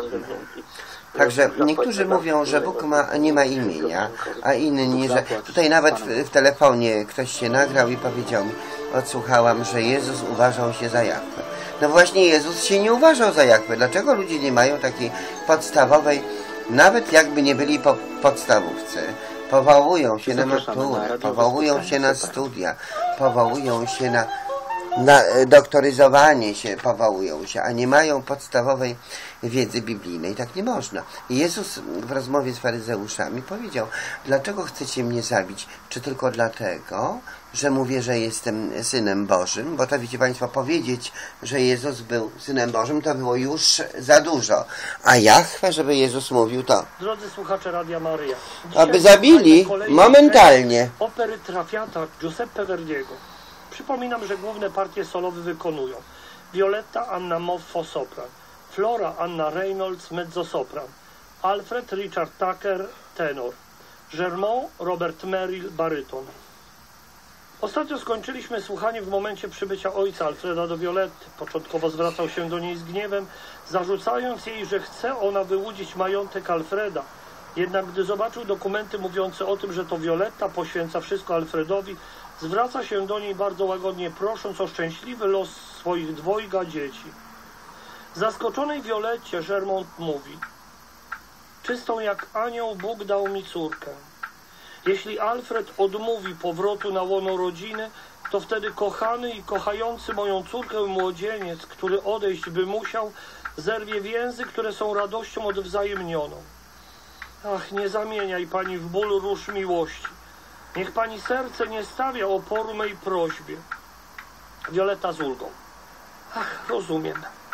Także niektórzy mówią, że Bóg nie ma imienia, a inni, że tutaj nawet w telefonie ktoś się nagrał i powiedział mi, odsłuchałam, że Jezus uważał się za Jahwe. No właśnie Jezus się nie uważał za Jahwe. Dlaczego ludzie nie mają takiej podstawowej, nawet jakby nie byli po podstawówce, powołują się na maturę, powołują się na studia, powołują się na doktoryzowanie się, powołują się, a nie mają podstawowej wiedzy biblijnej. Tak nie można. Jezus w rozmowie z faryzeuszami powiedział, dlaczego chcecie mnie zabić? Czy tylko dlatego, że mówię, że jestem Synem Bożym? Bo to, wiecie Państwo, powiedzieć, że Jezus był Synem Bożym, to było już za dużo. A Jahwe, żeby Jezus mówił to. Drodzy słuchacze Radia Maryja, aby zabili momentalnie. Opery Trafiata Giuseppe Verdiego. Przypominam, że główne partie solowe wykonują Violetta Anna Moffo sopran, Flora Anna Reynolds mezzosopran, Alfred Richard Tucker tenor, Germont Robert Merrill baryton. Ostatnio skończyliśmy słuchanie w momencie przybycia ojca Alfreda do Violetty. Początkowo zwracał się do niej z gniewem, zarzucając jej, że chce ona wyłudzić majątek Alfreda. Jednak gdy zobaczył dokumenty mówiące o tym, że to Violetta poświęca wszystko Alfredowi, zwraca się do niej bardzo łagodnie, prosząc o szczęśliwy los swoich dwojga dzieci. Zaskoczonej Violetcie Germont mówi: czystą jak anioł Bóg dał mi córkę. Jeśli Alfred odmówi powrotu na łono rodziny, to wtedy kochany i kochający moją córkę młodzieniec, który odejść by musiał, zerwie więzy, które są radością odwzajemnioną. Ach, nie zamieniaj Pani w ból róż miłości. Niech Pani serce nie stawia oporu mej prośbie. Violetta z ulgą. Ach, rozumiem.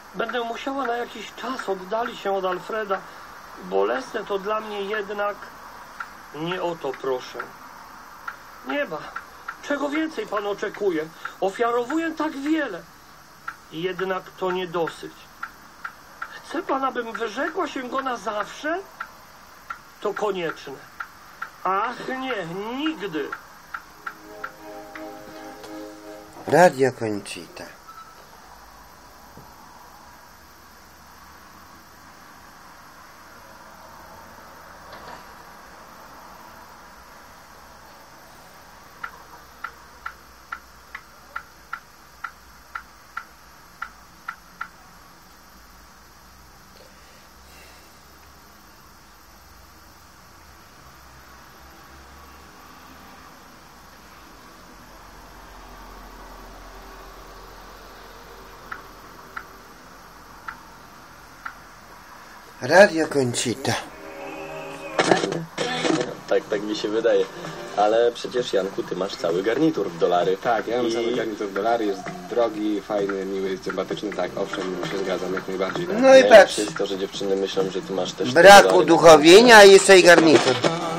Będę musiała na jakiś czas oddalić się od Alfreda. Bolesne to dla mnie jednak... Nie o to proszę. Nieba, czego więcej pan oczekuje? Ofiarowuję tak wiele. Jednak to nie dosyć. Chce pan, abym wyrzekła się go na zawsze? To konieczne. Ach nie, nigdy. Radio Conchita. Radio Conchita. Tak mi się wydaje. Ale przecież, Janku, ty masz cały garnitur w dolary. Tak, ja mam cały garnitur w dolary, jest drogi, fajny, miły, sympatyczny, tak, owszem, się zgadzam, jak najbardziej. Tak. No i patrz. Jest to, że dziewczyny myślą, że ty masz też... Brak uduchowienia i jeszcze i garnitur.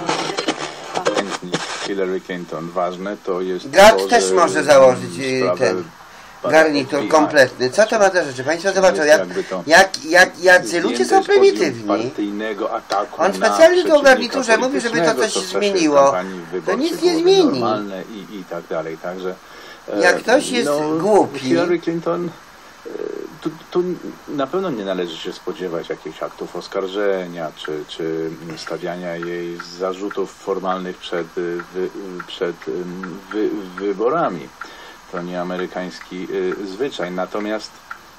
Hillary Clinton, ważne to jest... Gad też może założyć ten garnitur kompletny. Co to ma za rzeczy? Państwo zobaczą, jacy ludzie są prymitywni. On specjalnie to o garniturze mówi, żeby to coś zmieniło. To nic nie zmieni. I tak dalej, także... Jak ktoś jest głupi... Hillary Clinton... Tu na pewno nie należy się spodziewać jakichś aktów oskarżenia, czy stawiania jej zarzutów formalnych przed wyborami. To nie amerykański zwyczaj. Natomiast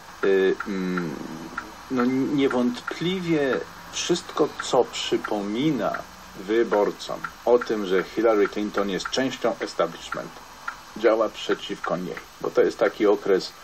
no niewątpliwie wszystko, co przypomina wyborcom o tym, że Hillary Clinton jest częścią establishmentu, działa przeciwko niej. Bo to jest taki okres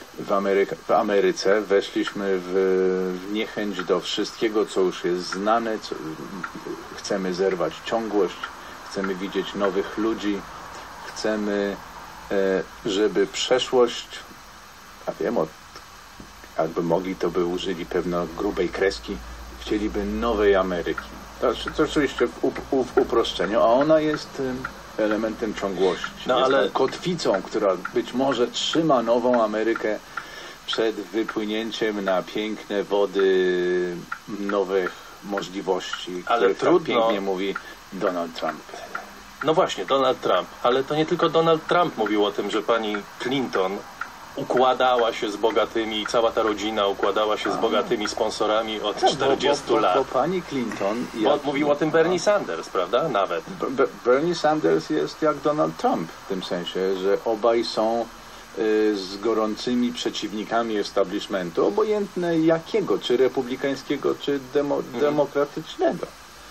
w Ameryce. Weszliśmy w niechęć do wszystkiego, co już jest znane. Chcemy zerwać ciągłość, chcemy widzieć nowych ludzi, chcemy, żeby przeszłość, a wiem, jakby mogli, to by użyli pewno grubej kreski, chcieliby nowej Ameryki. To oczywiście w uproszczeniu, a ona jest elementem ciągłości. No, jest ale kotwicą, która być może trzyma nową Amerykę przed wypłynięciem na piękne wody nowych możliwości, ale trudno, pięknie mówi Donald Trump. No właśnie, Donald Trump. Ale to nie tylko Donald Trump mówił o tym, że pani Clinton układała się z bogatymi, cała ta rodzina układała się z bogatymi sponsorami od 40 lat. Bo pani Clinton... Bo mówił o tym Bernie Sanders, prawda? Nawet. Bernie Sanders jest jak Donald Trump w tym sensie, że obaj są z gorącymi przeciwnikami establishmentu, obojętne jakiego, czy republikańskiego, czy demokratycznego.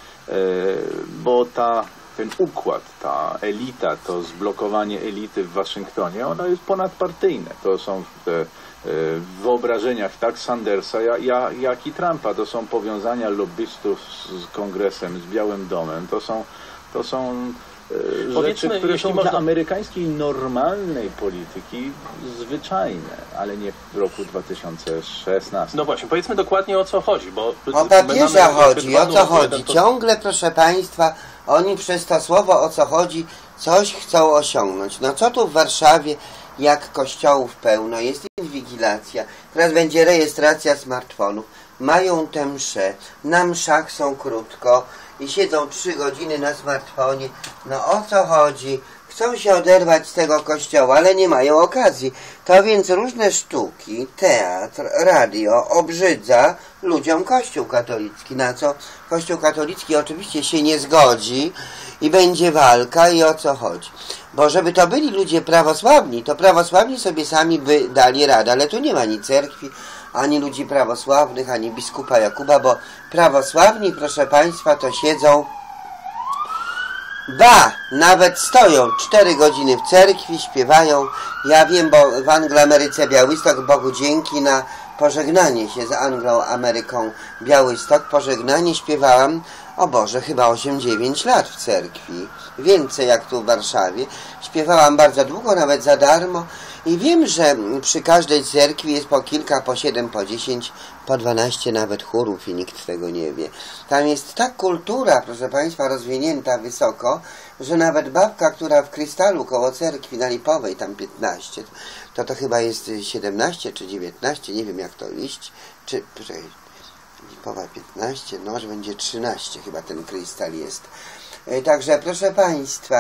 Bo ten układ, ta elita, to zblokowanie elity w Waszyngtonie, ono jest ponadpartyjne. To są w wyobrażeniach tak Sandersa, jak i Trumpa. To są powiązania lobbystów z Kongresem, z Białym Domem. To są rzeczy, które są dla amerykańskiej normalnej polityki zwyczajne, ale nie w roku 2016. No właśnie, powiedzmy dokładnie, o co chodzi. Bo o papieża chodzi, o co chodzi. Ciągle, proszę Państwa, oni przez to słowo o co chodzi coś chcą osiągnąć. No co tu w Warszawie, jak kościołów pełno, jest inwigilacja, teraz będzie rejestracja smartfonów, mają te msze, na mszach są krótko i siedzą 3 godziny na smartfonie. No o co chodzi? Chcą się oderwać z tego kościoła, ale nie mają okazji. To więc różne sztuki, teatr, radio obrzydza ludziom Kościół katolicki, na co Kościół katolicki oczywiście się nie zgodzi i będzie walka i o co chodzi. Bo żeby to byli ludzie prawosławni, to prawosławni sobie sami by dali radę, ale tu nie ma ani cerkwi, ani ludzi prawosławnych, ani biskupa Jakuba, bo prawosławni, proszę Państwa, to siedzą, nawet stoją 4 godziny w cerkwi, śpiewają. Ja wiem, bo w Angloameryce Białystok, Bogu dzięki, na pożegnanie się z Angloameryką Białystok, pożegnanie śpiewałam, o Boże, chyba 8-9 lat w cerkwi. Więcej jak tu w Warszawie. Śpiewałam bardzo długo, nawet za darmo. I wiem, że przy każdej cerkwi jest po kilka, po 7, po 10, po 12 nawet chórów i nikt tego nie wie. Tam jest ta kultura, proszę Państwa, rozwinięta wysoko, że nawet babka, która w Krystalu koło cerkwi na Lipowej, tam 15, to chyba jest 17 czy 19, nie wiem jak to iść, czy Lipowa 15, no może będzie 13 chyba ten Krystal jest. Także proszę Państwa,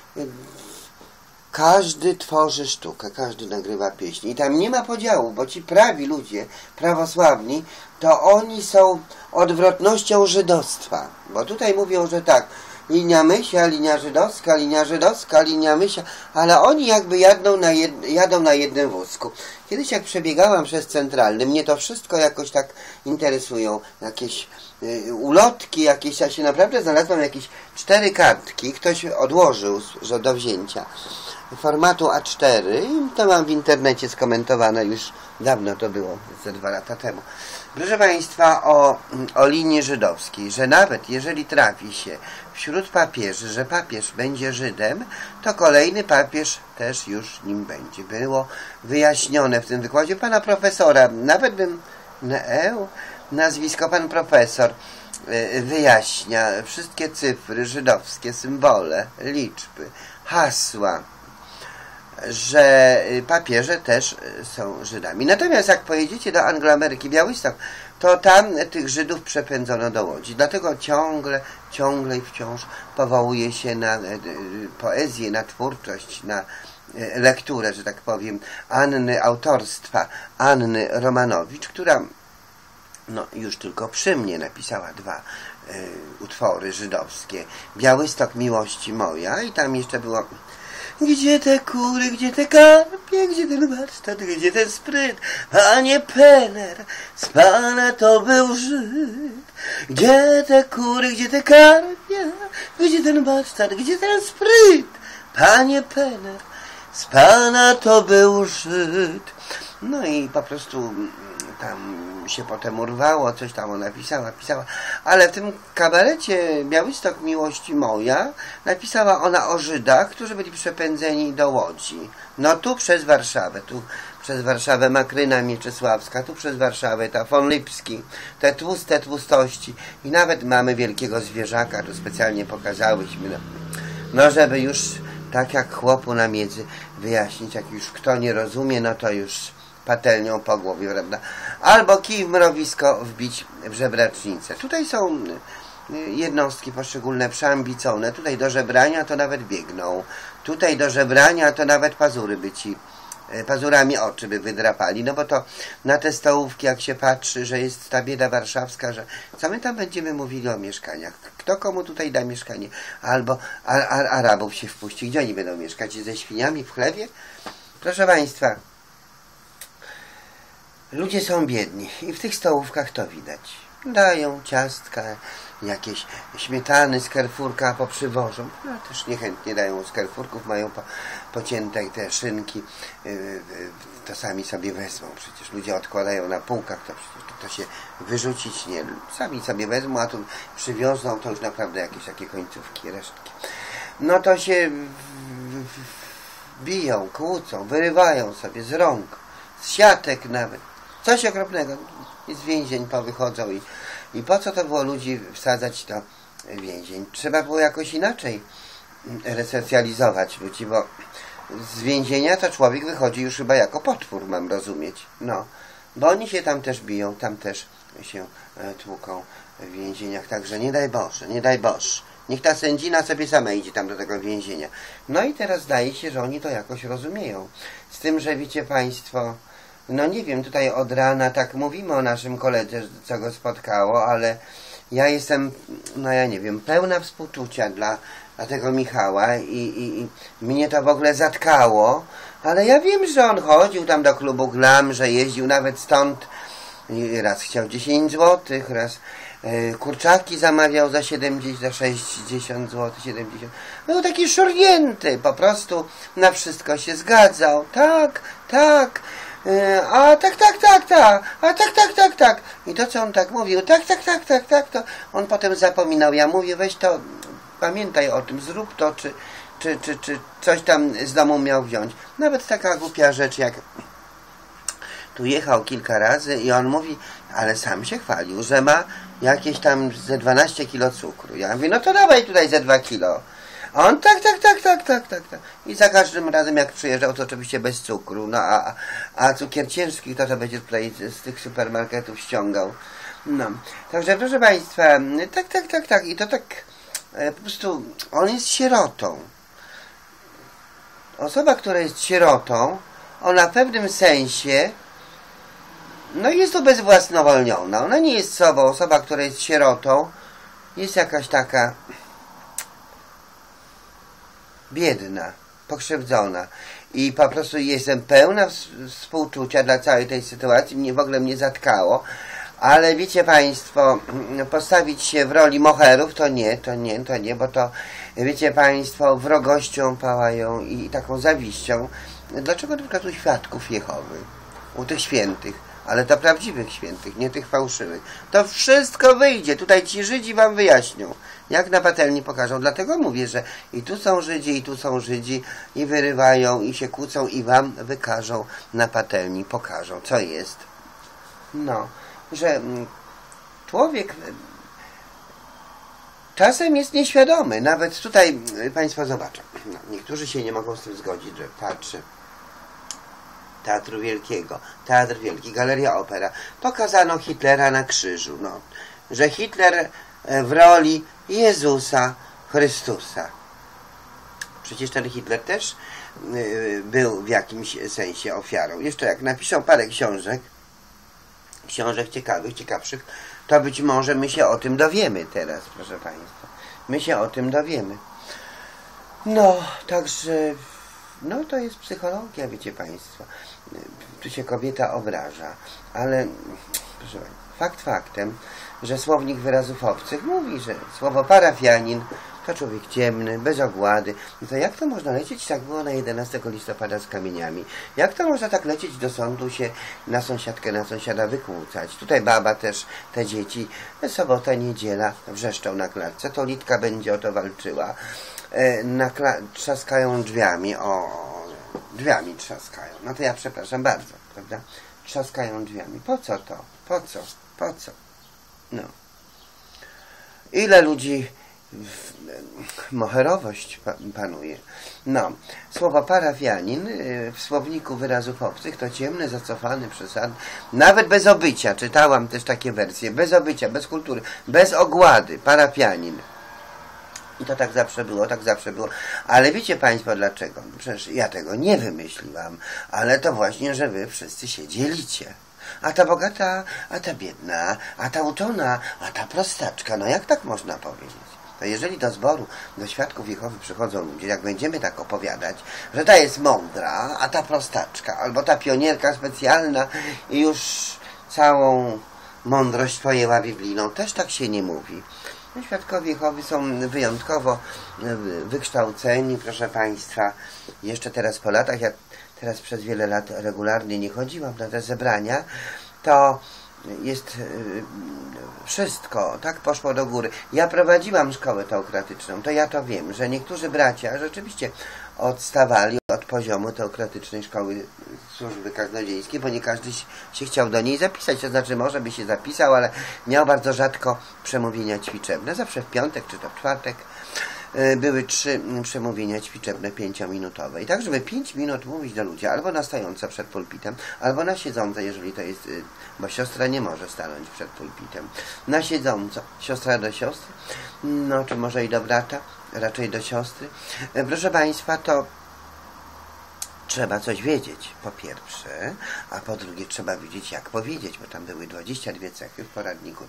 każdy tworzy sztukę, każdy nagrywa pieśni i tam nie ma podziału, bo ci prawi ludzie, prawosławni, to oni są odwrotnością żydostwa, bo tutaj mówią, że tak, linia Mysia, linia żydowska, linia Mysia, ale oni jakby jadą na jednym wózku. Kiedyś jak przebiegałam przez Centralny, mnie to wszystko jakoś tak interesują, jakieś ulotki, jakieś, ja się naprawdę znalazłam jakieś 4 kartki, ktoś odłożył że do wzięcia, formatu A4 i to mam w internecie skomentowane, już dawno to było, ze 2 lata temu. Proszę Państwa, o linii żydowskiej, że nawet jeżeli trafi się wśród papieży, że papież będzie Żydem, to kolejny papież też już nim będzie. Było wyjaśnione w tym wykładzie pana profesora, nawet bym nazwisko pan profesor wyjaśnia wszystkie cyfry żydowskie, symbole, liczby, hasła, że papieże też są Żydami. Natomiast jak pojedziecie do Angloameryki, Białystok, to tam tych Żydów przepędzono do Łodzi. Dlatego ciągle i wciąż powołuje się na poezję, na twórczość, na lekturę, że tak powiem, autorstwa Anny Romanowicz, która no już tylko przy mnie napisała 2 utwory żydowskie. Białystok miłości moja i tam jeszcze było gdzie te kury, gdzie te karpie, gdzie ten warsztat, gdzie ten spryt, panie Penner, z pana to był Żyd. Gdzie te kury, gdzie te karpie, gdzie ten warsztat, gdzie ten spryt, panie Penner, z pana to był Żyd. No i po prostu tam się potem urwało, coś tam ona pisała, ale w tym kabarecie Białystok miłości moja napisała ona o Żydach, którzy byli przepędzeni do Łodzi. No tu przez Warszawę Makryna Mieczysławska, tu przez Warszawę ta von Lipski, te tłuste tłustości i nawet mamy wielkiego zwierzaka, tu specjalnie pokazałyśmy, no żeby już tak jak chłopu na miedzy wyjaśnić, jak już kto nie rozumie, no to już patelnią po głowie, prawda? Albo kij w mrowisko wbić w żebracznicę. Tutaj są jednostki poszczególne przeambicone. Tutaj do żebrania to nawet biegną. Tutaj do żebrania to nawet pazury by ci pazurami oczy by wydrapali. No bo to na te stołówki jak się patrzy, że jest ta bieda warszawska, że co my tam będziemy mówili o mieszkaniach? Kto komu tutaj da mieszkanie? Albo Arabów się wpuści. Gdzie oni będą mieszkać? Ze świniami w chlewie? Proszę Państwa, ludzie są biedni i w tych stołówkach to widać. Dają ciastka, jakieś śmietany z Carrefourka poprzywożą. No też niechętnie dają z Carrefourków, mają pocięte te szynki, to sami sobie wezmą. Przecież ludzie odkładają na półkach, to przecież to się wyrzucić nie. Sami sobie wezmą, a tu przywiozą, to już naprawdę jakieś takie końcówki, resztki. No to się biją, kłócą, wyrywają sobie z rąk, z siatek nawet. Coś okropnego. I z więzień powychodzą i po co to było ludzi wsadzać do więzień? Trzeba było jakoś inaczej resocjalizować ludzi, bo z więzienia to człowiek wychodzi już chyba jako potwór, mam rozumieć. No, bo oni się tam też biją, tam też się tłuką w więzieniach, także nie daj Boże, nie daj Boże. Niech ta sędzina sobie sama idzie tam do tego więzienia. No i teraz zdaje się, że oni to jakoś rozumieją. Z tym, że wiecie Państwo, no nie wiem, tutaj od rana tak mówimy o naszym koledze, co go spotkało, ale ja jestem, no ja nie wiem, pełna współczucia dla tego Michała i mnie to w ogóle zatkało, ale ja wiem, że on chodził tam do klubu Glam, że jeździł nawet stąd, raz chciał 10 zł, raz kurczaki zamawiał za 60 zł, 70. Był taki szurnięty, po prostu na wszystko się zgadzał, tak, a tak, a tak. I to, co on tak mówił, tak, to on potem zapominał. Ja mówię, weź to, pamiętaj o tym, zrób to, czy coś tam z domu miał wziąć. Nawet taka głupia rzecz, jak tu jechał kilka razy i on mówi, ale sam się chwalił, że ma jakieś tam ze 12 kilo cukru. Ja mówię, no to dawaj tutaj ze 2 kilo. A on tak. I za każdym razem jak przyjeżdżał, to oczywiście bez cukru. No a cukier ciężki to będzie tutaj z tych supermarketów ściągał. No. Także proszę Państwa, tak. I to tak po prostu on jest sierotą. Osoba, która jest sierotą, ona w pewnym sensie no jest ubezwłasnowolniona. Ona nie jest sobą. Osoba, która jest sierotą, jest jakaś taka biedna, pokrzywdzona. I po prostu jestem pełna współczucia dla całej tej sytuacji. W ogóle mnie zatkało. Ale wiecie Państwo, postawić się w roli moherów, to nie, bo to, wiecie Państwo, wrogością pałają i taką zawiścią. Dlaczego na przykład u świadków Jehowy, u tych świętych, ale to prawdziwych świętych, nie tych fałszywych, to wszystko wyjdzie. Tutaj ci Żydzi wam wyjaśnią, jak na patelni pokażą. Dlatego mówię, że i tu są Żydzi, i tu są Żydzi, i wyrywają, i się kłócą, i wam wykażą na patelni, pokażą, co jest. No, że człowiek czasem jest nieświadomy. Nawet tutaj Państwo zobaczą. No, niektórzy się nie mogą z tym zgodzić, że patrzy. Teatru Wielkiego, Teatr Wielki, Galeria Opera. Pokazano Hitlera na krzyżu. No, że Hitler w roli Jezusa Chrystusa. Przecież ten Hitler też był w jakimś sensie ofiarą. Jeszcze jak napiszą parę książek ciekawszych, to być może my się o tym dowiemy teraz, proszę Państwa. My się o tym dowiemy. No, także, no to jest psychologia, wiecie Państwo. Tu się kobieta obraża, ale, proszę Państwa, fakt faktem, że słownik wyrazów obcych mówi, że słowo parafianin to człowiek ciemny, bez ogłady. No to jak to można lecieć? Tak było na 11 listopada z kamieniami. Jak to można tak lecieć do sądu, się na sąsiada wykłócać? Tutaj baba też, te dzieci, sobota, niedziela wrzeszczą na klatce. To Litka będzie o to walczyła. Trzaskają drzwiami. Drzwiami trzaskają. No to ja przepraszam bardzo, prawda? Trzaskają drzwiami. Po co to? Po co? No. Ile ludzi moherowość panuje. No, słowo parafianin w słowniku wyrazów obcych to ciemny, zacofany, przesadny, nawet bez obycia, czytałam też takie wersje, bez obycia, bez kultury, bez ogłady, parafianin. I to tak zawsze było, ale wiecie Państwo dlaczego? Przecież ja tego nie wymyśliłam, ale to właśnie, że wy wszyscy się dzielicie. A ta bogata, a ta biedna, a ta uczona, a ta prostaczka. No jak tak można powiedzieć? To jeżeli do zboru, do świadków Jehowy przychodzą ludzie, jak będziemy tak opowiadać, że ta jest mądra, a ta prostaczka, albo ta pionierka specjalna i już całą mądrość pojęła biblijną, też tak się nie mówi. No, świadkowie Jehowy są wyjątkowo wykształceni, proszę Państwa, jeszcze teraz po latach, ja teraz przez wiele lat regularnie nie chodziłam na te zebrania, to jest wszystko, tak poszło do góry. Ja prowadziłam szkołę teokratyczną, to ja to wiem, że niektórzy bracia rzeczywiście odstawali od poziomu teokratycznej szkoły służby kaznodziejskiej, bo nie każdy się chciał do niej zapisać, to znaczy może by się zapisał, ale miał bardzo rzadko przemówienia ćwiczebne, zawsze w piątek czy to w czwartek były 3 przemówienia ćwiczebne 5-minutowe. I tak, żeby 5 minut mówić do ludzi, albo na stojąco przed pulpitem, albo na siedząco, jeżeli to jest, bo siostra nie może stanąć przed pulpitem. Na siedząco, siostra do siostry, no czy może i do brata, raczej do siostry. Proszę Państwa, to trzeba coś wiedzieć, po pierwsze, a po drugie trzeba wiedzieć, jak powiedzieć, bo tam były 22 cechy w poradniku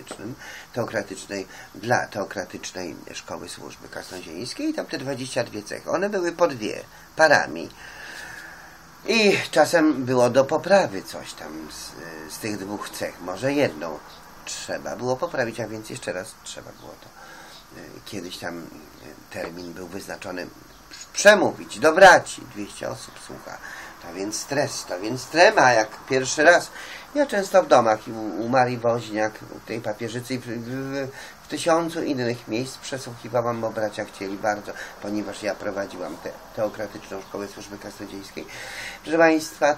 dla teokratycznej szkoły służby kaznodziejskiej i tam te 22 cechy, one były po 2 parami i czasem było do poprawy coś tam z tych 2 cech, może jedną trzeba było poprawić, a więc jeszcze raz trzeba było to, kiedyś tam termin był wyznaczony, przemówić do braci, 200 osób słucha, To więc stres, to więc trema, jak pierwszy raz. Ja często w domach i u Marii Woźniak, u tej papieżycy i w 1000 innych miejsc przesłuchiwałam, bo bracia chcieli bardzo, ponieważ ja prowadziłam teokratyczną szkołę służby katolickiej. Proszę Państwa,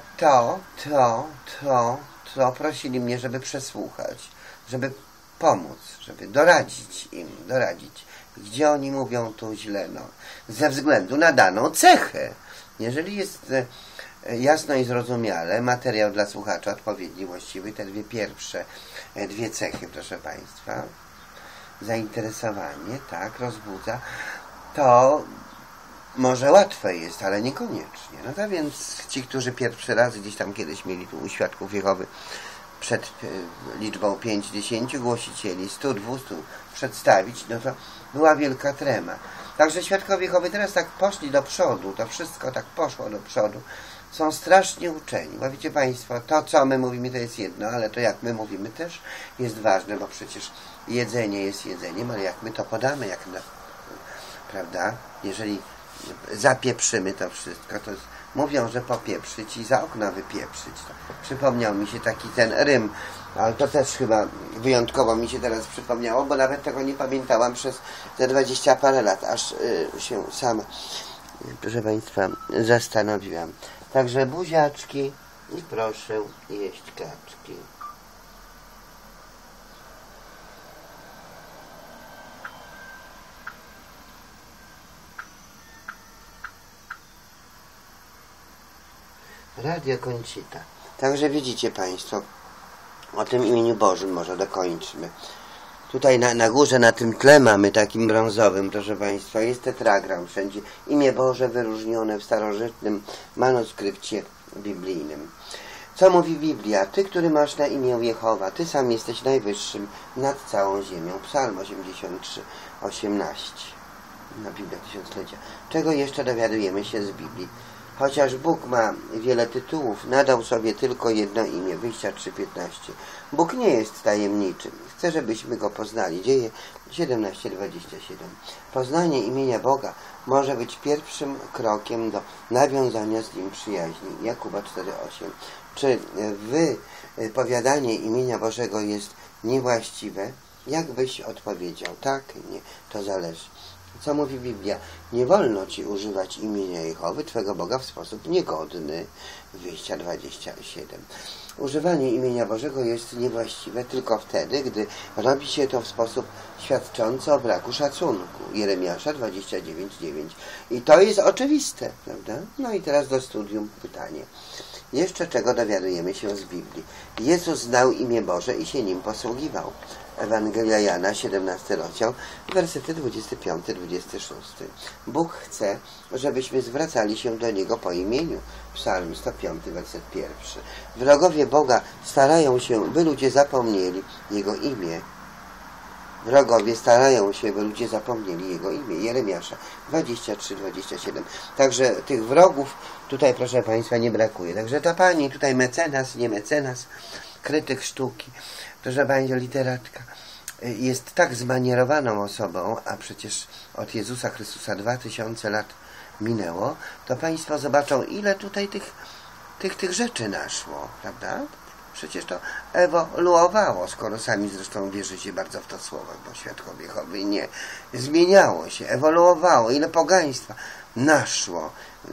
to prosili mnie, żeby przesłuchać, żeby pomóc, żeby doradzić im, gdzie oni mówią tu źle, no, ze względu na daną cechę. Jeżeli jest jasno i zrozumiale materiał dla słuchacza odpowiedni, właściwy, te pierwsze dwie cechy, proszę Państwa, zainteresowanie, tak, rozbudza, to może łatwe jest, ale niekoniecznie. No to więc ci, którzy pierwszy raz gdzieś tam kiedyś mieli tu u Świadków Jehowy przed liczbą 5-10 głosicieli, 100-200 przedstawić, no to była wielka trema. Także Świadkowie Jehowy teraz tak poszli do przodu, to wszystko tak poszło do przodu. Są strasznie uczeni, bo wiecie Państwo, to co my mówimy to jest jedno, ale to jak my mówimy też jest ważne, bo przecież jedzenie jest jedzeniem, ale jak my to podamy, prawda, jeżeli zapieprzymy to wszystko, to mówią, że popieprzyć i za okno wypieprzyć. Przypomniał mi się taki ten rym, ale to też chyba wyjątkowo mi się teraz przypomniało, bo nawet tego nie pamiętałam przez te 20 parę lat, aż się sama, proszę Państwa, zastanowiłam. Także buziaczki i proszę jeść kaczki. Radio Koncita. Także widzicie Państwo, o tym imieniu Bożym może dokończmy. Tutaj na górze, na tym tle mamy takim brązowym, proszę Państwa, jest tetragram wszędzie. Imię Boże wyróżnione w starożytnym manuskrypcie biblijnym. Co mówi Biblia? Ty, który masz na imię Jehowa, Ty sam jesteś najwyższym nad całą ziemią. Psalm 83, 18. Na Biblia Tysiąclecia. Czego jeszcze dowiadujemy się z Biblii? Chociaż Bóg ma wiele tytułów, nadał sobie tylko jedno imię, Wyjścia 3:15. Bóg nie jest tajemniczym. Chcę, żebyśmy Go poznali. Dzieje 17:27. Poznanie imienia Boga może być pierwszym krokiem do nawiązania z Nim przyjaźni. Jakuba 4:8. Czy wypowiadanie imienia Bożego jest niewłaściwe? Jak byś odpowiedział? Tak, nie. To zależy. Co mówi Biblia? Nie wolno Ci używać imienia Jehowy, Twego Boga, w sposób niegodny. Wyjścia 27. Używanie imienia Bożego jest niewłaściwe tylko wtedy, gdy robi się to w sposób świadczący o braku szacunku. Jeremiasza 29:9. I to jest oczywiste, prawda? No i teraz do studium pytanie. Jeszcze czego dowiadujemy się z Biblii? Jezus znał imię Boże i się nim posługiwał. Ewangelia Jana, 17 rozdział, wersety 25-26. Bóg chce, żebyśmy zwracali się do Niego po imieniu. Psalm 105, werset 1. Wrogowie Boga starają się, by ludzie zapomnieli Jego imię. Wrogowie starają się, by ludzie zapomnieli Jego imię. Jeremiasza 23-27. Także tych wrogów tutaj, proszę Państwa, nie brakuje. Także ta pani tutaj mecenas, nie mecenas, krytyk sztuki, proszę Państwa, literatka, jest tak zmanierowaną osobą, a przecież od Jezusa Chrystusa 2000 lat minęło, to Państwo zobaczą, ile tutaj tych rzeczy naszło, prawda? Przecież to ewoluowało, skoro sami zresztą wierzycie bardzo w to słowo, bo Świadkowie Jehowy nie. Zmieniało się, ewoluowało, ile pogaństwa naszło,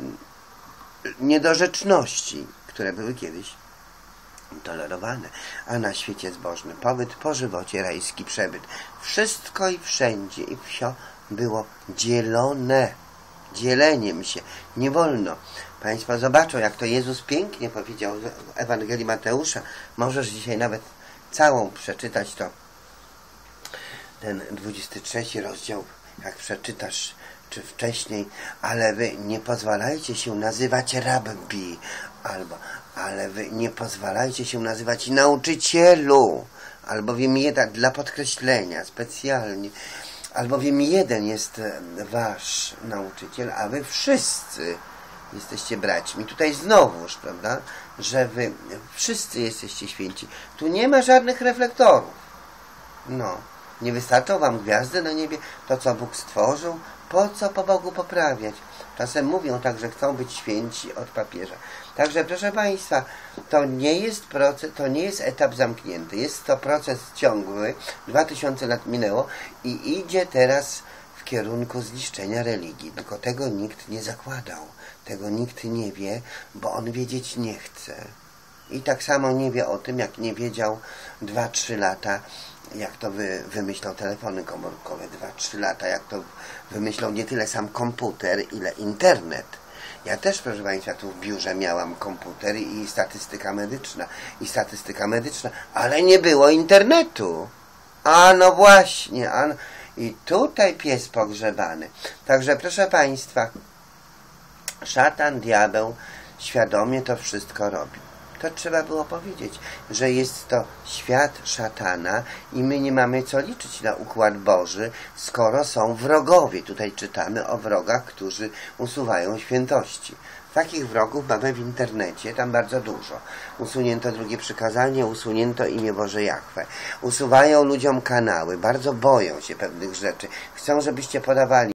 niedorzeczności, które były kiedyś tolerowane, a na świecie zbożny pobyt, po żywocie rajski przebyt. Wszystko i wszędzie i wsio było dzielone, dzieleniem się. Nie wolno. Państwo zobaczą, jak to Jezus pięknie powiedział w Ewangelii Mateusza. Możesz dzisiaj nawet całą przeczytać to, ten 23 rozdział, jak przeczytasz, czy wcześniej, ale wy nie pozwalajcie się nazywać rabbi, albo ale wy nie pozwalajcie się nazywać nauczycielu, albowiem jeden, dla podkreślenia specjalnie, albowiem jeden jest wasz nauczyciel, a wy wszyscy jesteście braćmi. Tutaj znowuż, prawda, że wy wszyscy jesteście święci. Tu nie ma żadnych reflektorów. No, nie wystarczą wam gwiazdy na niebie, to co Bóg stworzył, Po co po Bogu poprawiać? Czasem mówią tak, że chcą być święci od papieża. Także proszę Państwa, to nie jest proces, to nie jest etap zamknięty. Jest to proces ciągły. 2000 lat minęło i idzie teraz w kierunku zniszczenia religii. Tylko tego nikt nie zakładał. Tego nikt nie wie, bo on wiedzieć nie chce. I tak samo nie wie o tym, jak nie wiedział 2-3 lata, jak to wymyślał telefony komórkowe. 2-3 lata, jak to wymyślał nie tyle sam komputer, ile internet. Ja też, proszę Państwa, tu w biurze miałam komputer i statystyka medyczna, ale nie było internetu. A no właśnie, i tutaj pies pogrzebany. Także, proszę Państwa, szatan, diabeł świadomie to wszystko robi. To trzeba było powiedzieć, że jest to świat szatana i my nie mamy co liczyć na układ Boży, skoro są wrogowie. Tutaj czytamy o wrogach, którzy usuwają świętości. Takich wrogów mamy w internecie, tam bardzo dużo. Usunięto drugie przykazanie, usunięto imię Boże Jahwe. Usuwają ludziom kanały, bardzo boją się pewnych rzeczy. Chcą, żebyście podawali